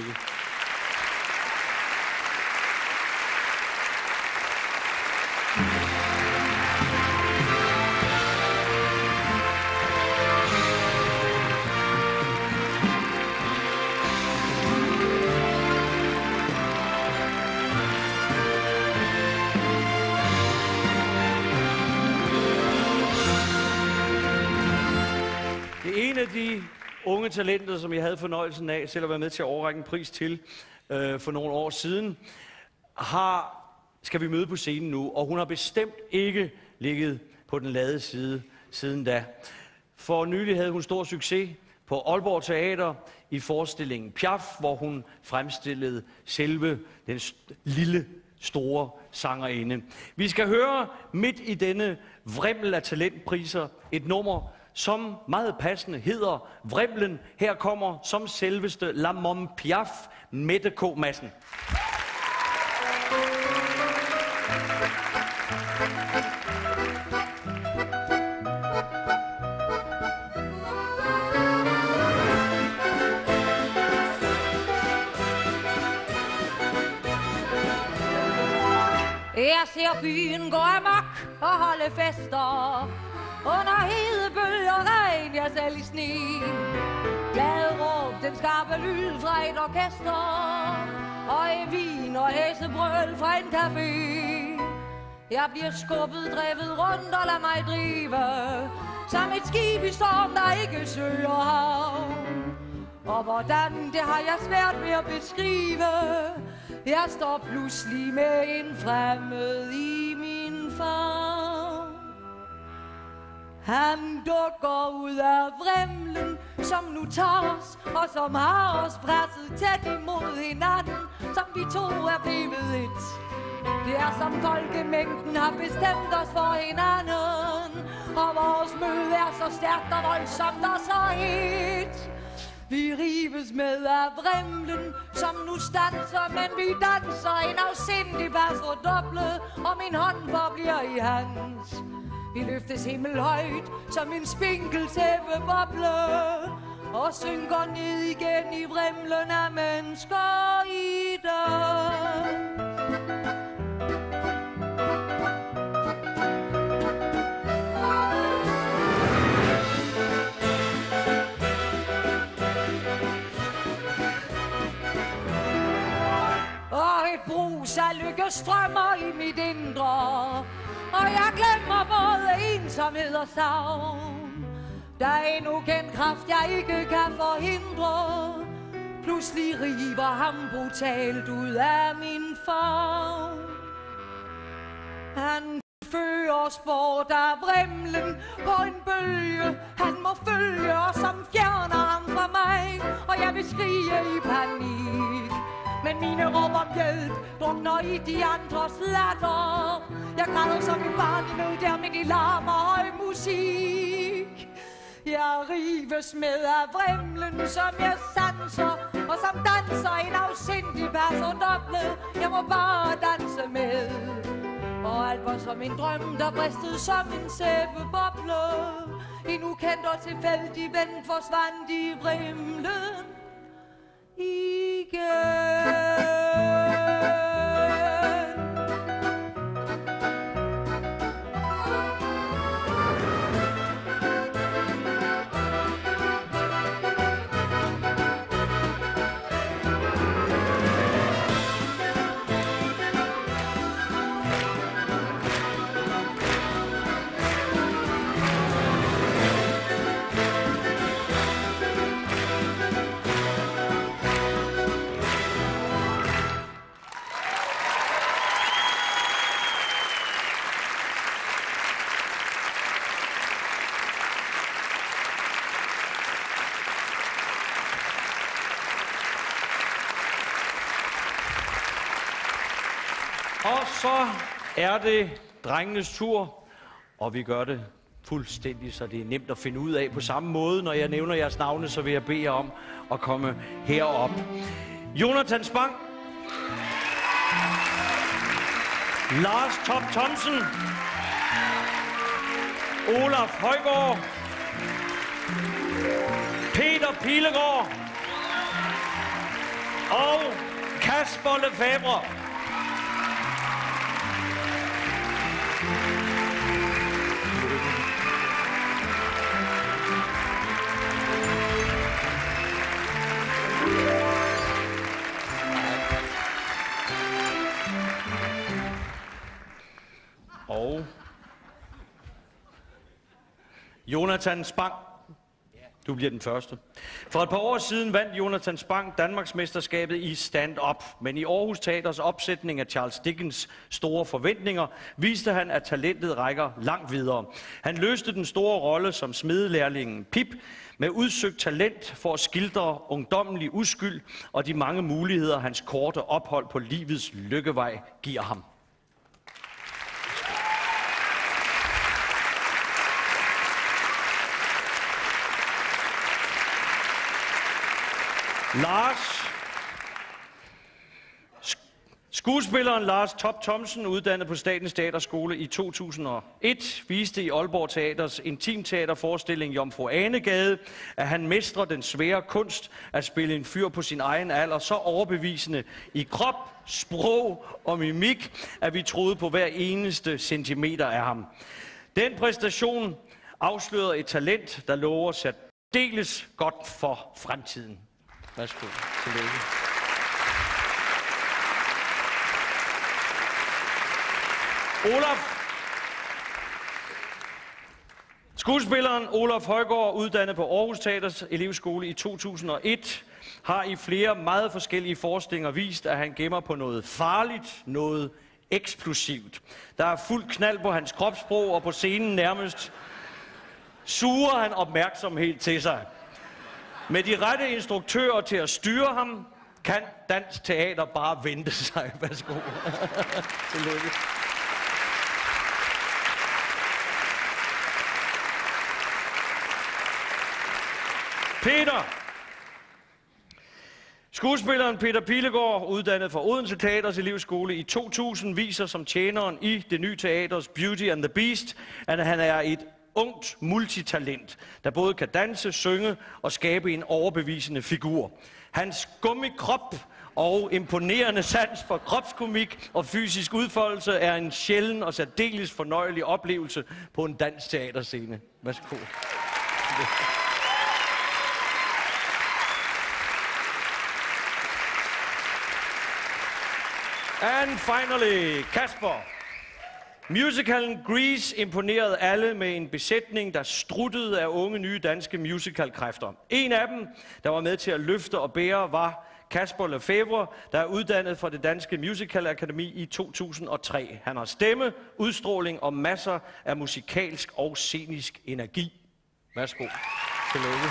En af de unge talenter, som jeg havde fornøjelsen af selv at være med til at overrække en pris til for nogle år siden, skal vi møde på scenen nu, og hun har bestemt ikke ligget på den lade side siden da. For nylig havde hun stor succes på Aalborg Teater i forestillingen Piaf, hvor hun fremstillede selve den lille, store sangerinde. Vi skal høre midt i denne vrimmel af talentpriser et nummer, som meget passende hedder Vrimlen. Her kommer som selveste La Mom Piaf, Mette K. Madsen. Jeg ser byen gå amok og holde fester. Under hedebølger regn, jeg selv i sne. Glade råb, den skarpe lyd fra et orkester. Og i vin og hæsebrøl fra en café. Jeg bliver skubbet, drevet rundt og lad mig drive. Som et skib i storm, der ikke søger havn. Og hvordan, det har jeg svært ved at beskrive. Jeg står pludselig med en fremmed i min favn. Han dukker ud af vrimlen, som nu tager os, og som har os presset tæt imod hinanden, som vi to er blevet et. Det er som folkemængden har bestemt os for hinanden, og vores møde er så stærkt og voldsomt og så et. Vi rives med af vrimlen, som nu stanser, men vi danser en afsindig passerdoble, og min hånd forbliver i hans. Vi løftes himmelhøjt som en spinkel tæppeboble, og synker ned igen i vrimlen af mennesker i dag. Og et brus af lykke strømmer i mit indre, og jeg glemmer både ensomhed og savn. Der er en ukendt kraft, jeg ikke kan forhindre. Pludselig river ham brutalt ud af min favn. Han fører os bort af vrimlen på en bølge. Han må følge os, som fjerner ham fra mig. Og jeg vil skrige i panik, men mine råb om hjælp drukner i de andres latter. Jeg græder som et barn i nød der midt i larm og høj musik. Jeg rives med af vrimlen, som jeg sanser, og som danser en afsindig passerdoble. Jeg må bare danse med. Og alt var som en drøm, der bristede som en sæbeboble. En ukendt og tilfældig ven forsvandt i vrimlen igen. Og så er det drengenes tur, og vi gør det fuldstændig, så det er nemt at finde ud af. På samme måde, når jeg nævner jeres navne, så vil jeg bede jer om at komme herop. Jonathan Spang. Lars Top Thomsen. Olaf Højgaard. Peter Pilegaard. Og Kasper Lefebvre. Og Jonathan Spang. Du bliver den første. For et par år siden vandt Jonathan Spang Danmarksmesterskabet i stand-up. Men i Aarhus Teaters opsætning af Charles Dickens' Store Forventninger viste han, at talentet rækker langt videre. Han løste den store rolle som smedelærlingen Pip med udsøgt talent for at skildre ungdommelig uskyld og de mange muligheder, hans korte ophold på livets lykkevej giver ham. Skuespilleren Lars Top Thomsen, uddannet på Statens Teaterskole i 2001, viste i Aalborg Teaters intimteaterforestilling Jomfru Anegade, at han mestrer den svære kunst at spille en fyr på sin egen alder så overbevisende i krop, sprog og mimik, at vi troede på hver eneste centimeter af ham. Den præstation afslørede et talent, der lover særdeles godt for fremtiden. Værsgo. Tillykke. Skuespilleren Olaf Højgaard, uddannet på Aarhus Teaters elevskole i 2001, har i flere meget forskellige forestillinger vist, at han gemmer på noget farligt, noget eksplosivt. Der er fuld knald på hans kropssprog, og på scenen nærmest suger han opmærksomhed til sig. Med de rette instruktører til at styre ham, kan dansk teater bare vente sig. Værsgo. Tillykke. Peter. Skuespilleren Peter Pilegaard, uddannet fra Odense Teaters elevskole i 2000, viser som tjeneren i det nye teaters Beauty and the Beast, at han er et ungt multitalent, der både kan danse, synge og skabe en overbevisende figur. Hans gummikrop og imponerende sans for kropskomik og fysisk udfoldelse er en sjælden og særdeles fornøjelig oplevelse på en dansk teaterscene. Værsgo. And finally, Kasper. Musicalen Grease imponerede alle med en besætning, der struttede af unge nye danske musicalkræfter. En af dem, der var med til at løfte og bære, var Kasper Lefebvre, der er uddannet fra det Danske Musicalakademi i 2003. Han har stemme, udstråling og masser af musikalsk og scenisk energi. Værsgo. Tillykke.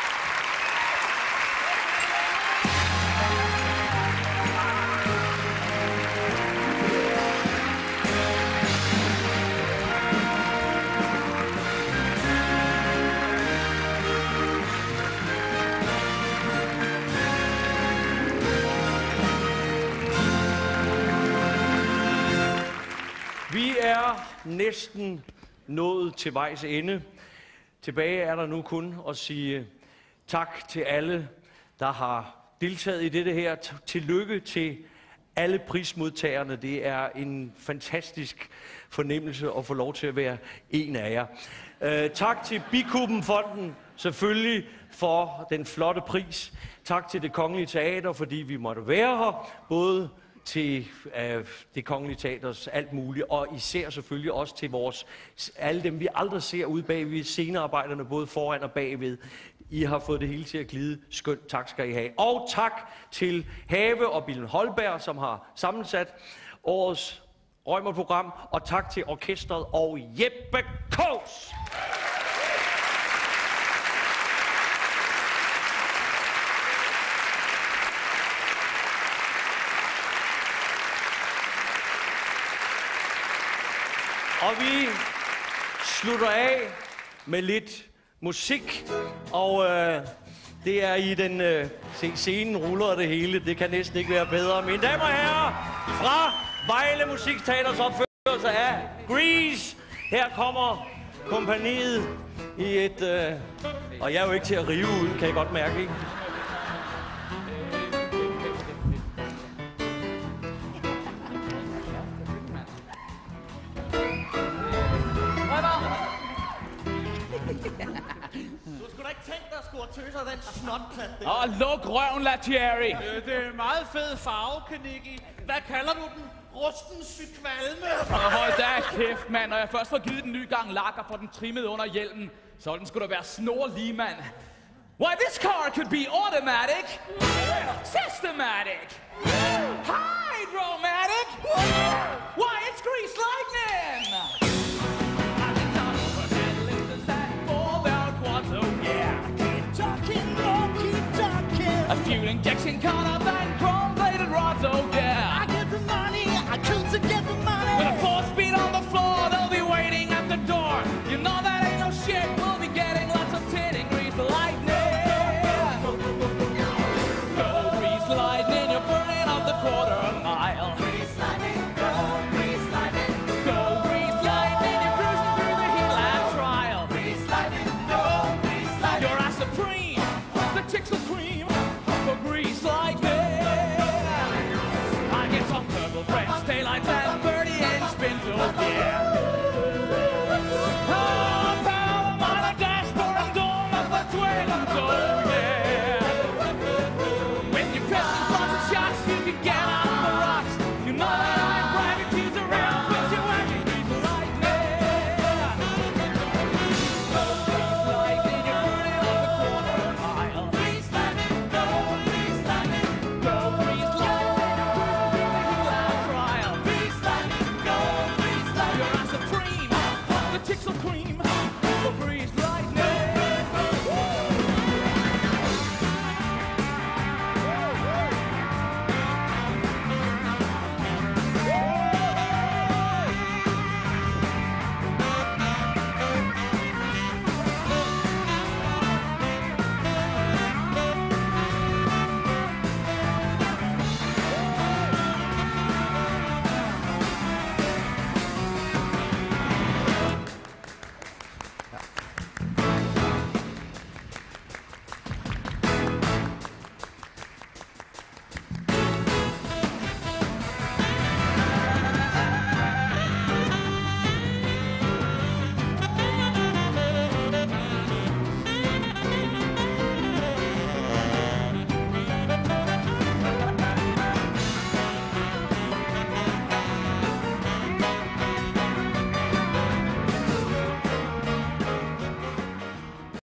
Vi er næsten nået til vejs ende. Tilbage er der nu kun at sige tak til alle, der har deltaget i dette her. Tillykke til alle prismodtagerne. Det er en fantastisk fornemmelse at få lov til at være en af jer. Tak til Bikubenfonden selvfølgelig for den flotte pris. Tak til Det Kongelige Teater, fordi vi måtte være her. Både til Det Kongelige Teaters alt muligt, og især selvfølgelig også til alle dem, vi aldrig ser ude bagved, scenearbejderne både foran og bagved. I har fået det hele til at glide. Skønt, tak skal I have. Og tak til Have og Billen Holberg, som har sammensat årets Reumert-program, og tak til orkestret og Jeppe Kaas. Og vi slutter af med lidt musik, og det er i den scenen ruller det hele. Det kan næsten ikke være bedre. Mine damer og herrer, fra Vejle Musikteaters opførelse af Grease. Her kommer kompagniet i et... og jeg er jo ikke til at rive ud, kan jeg godt mærke, ikke? Du skulle da ikke tænke dig at skulle tøse af den snotklat der. Luk røven, Latieri. Det er en meget fed farve, Kaniki. Hvad kalder du den? Rusten sykvalme. Hold da kæft, mand. Når jeg først får givet den ny gang lakker for den trimmet under hjelmen, så den skulle da være snorlige, mand. Why, this car could be automatic, systematic, hydromatic. Why, it's Grease Lightning. A fuel injection caught up.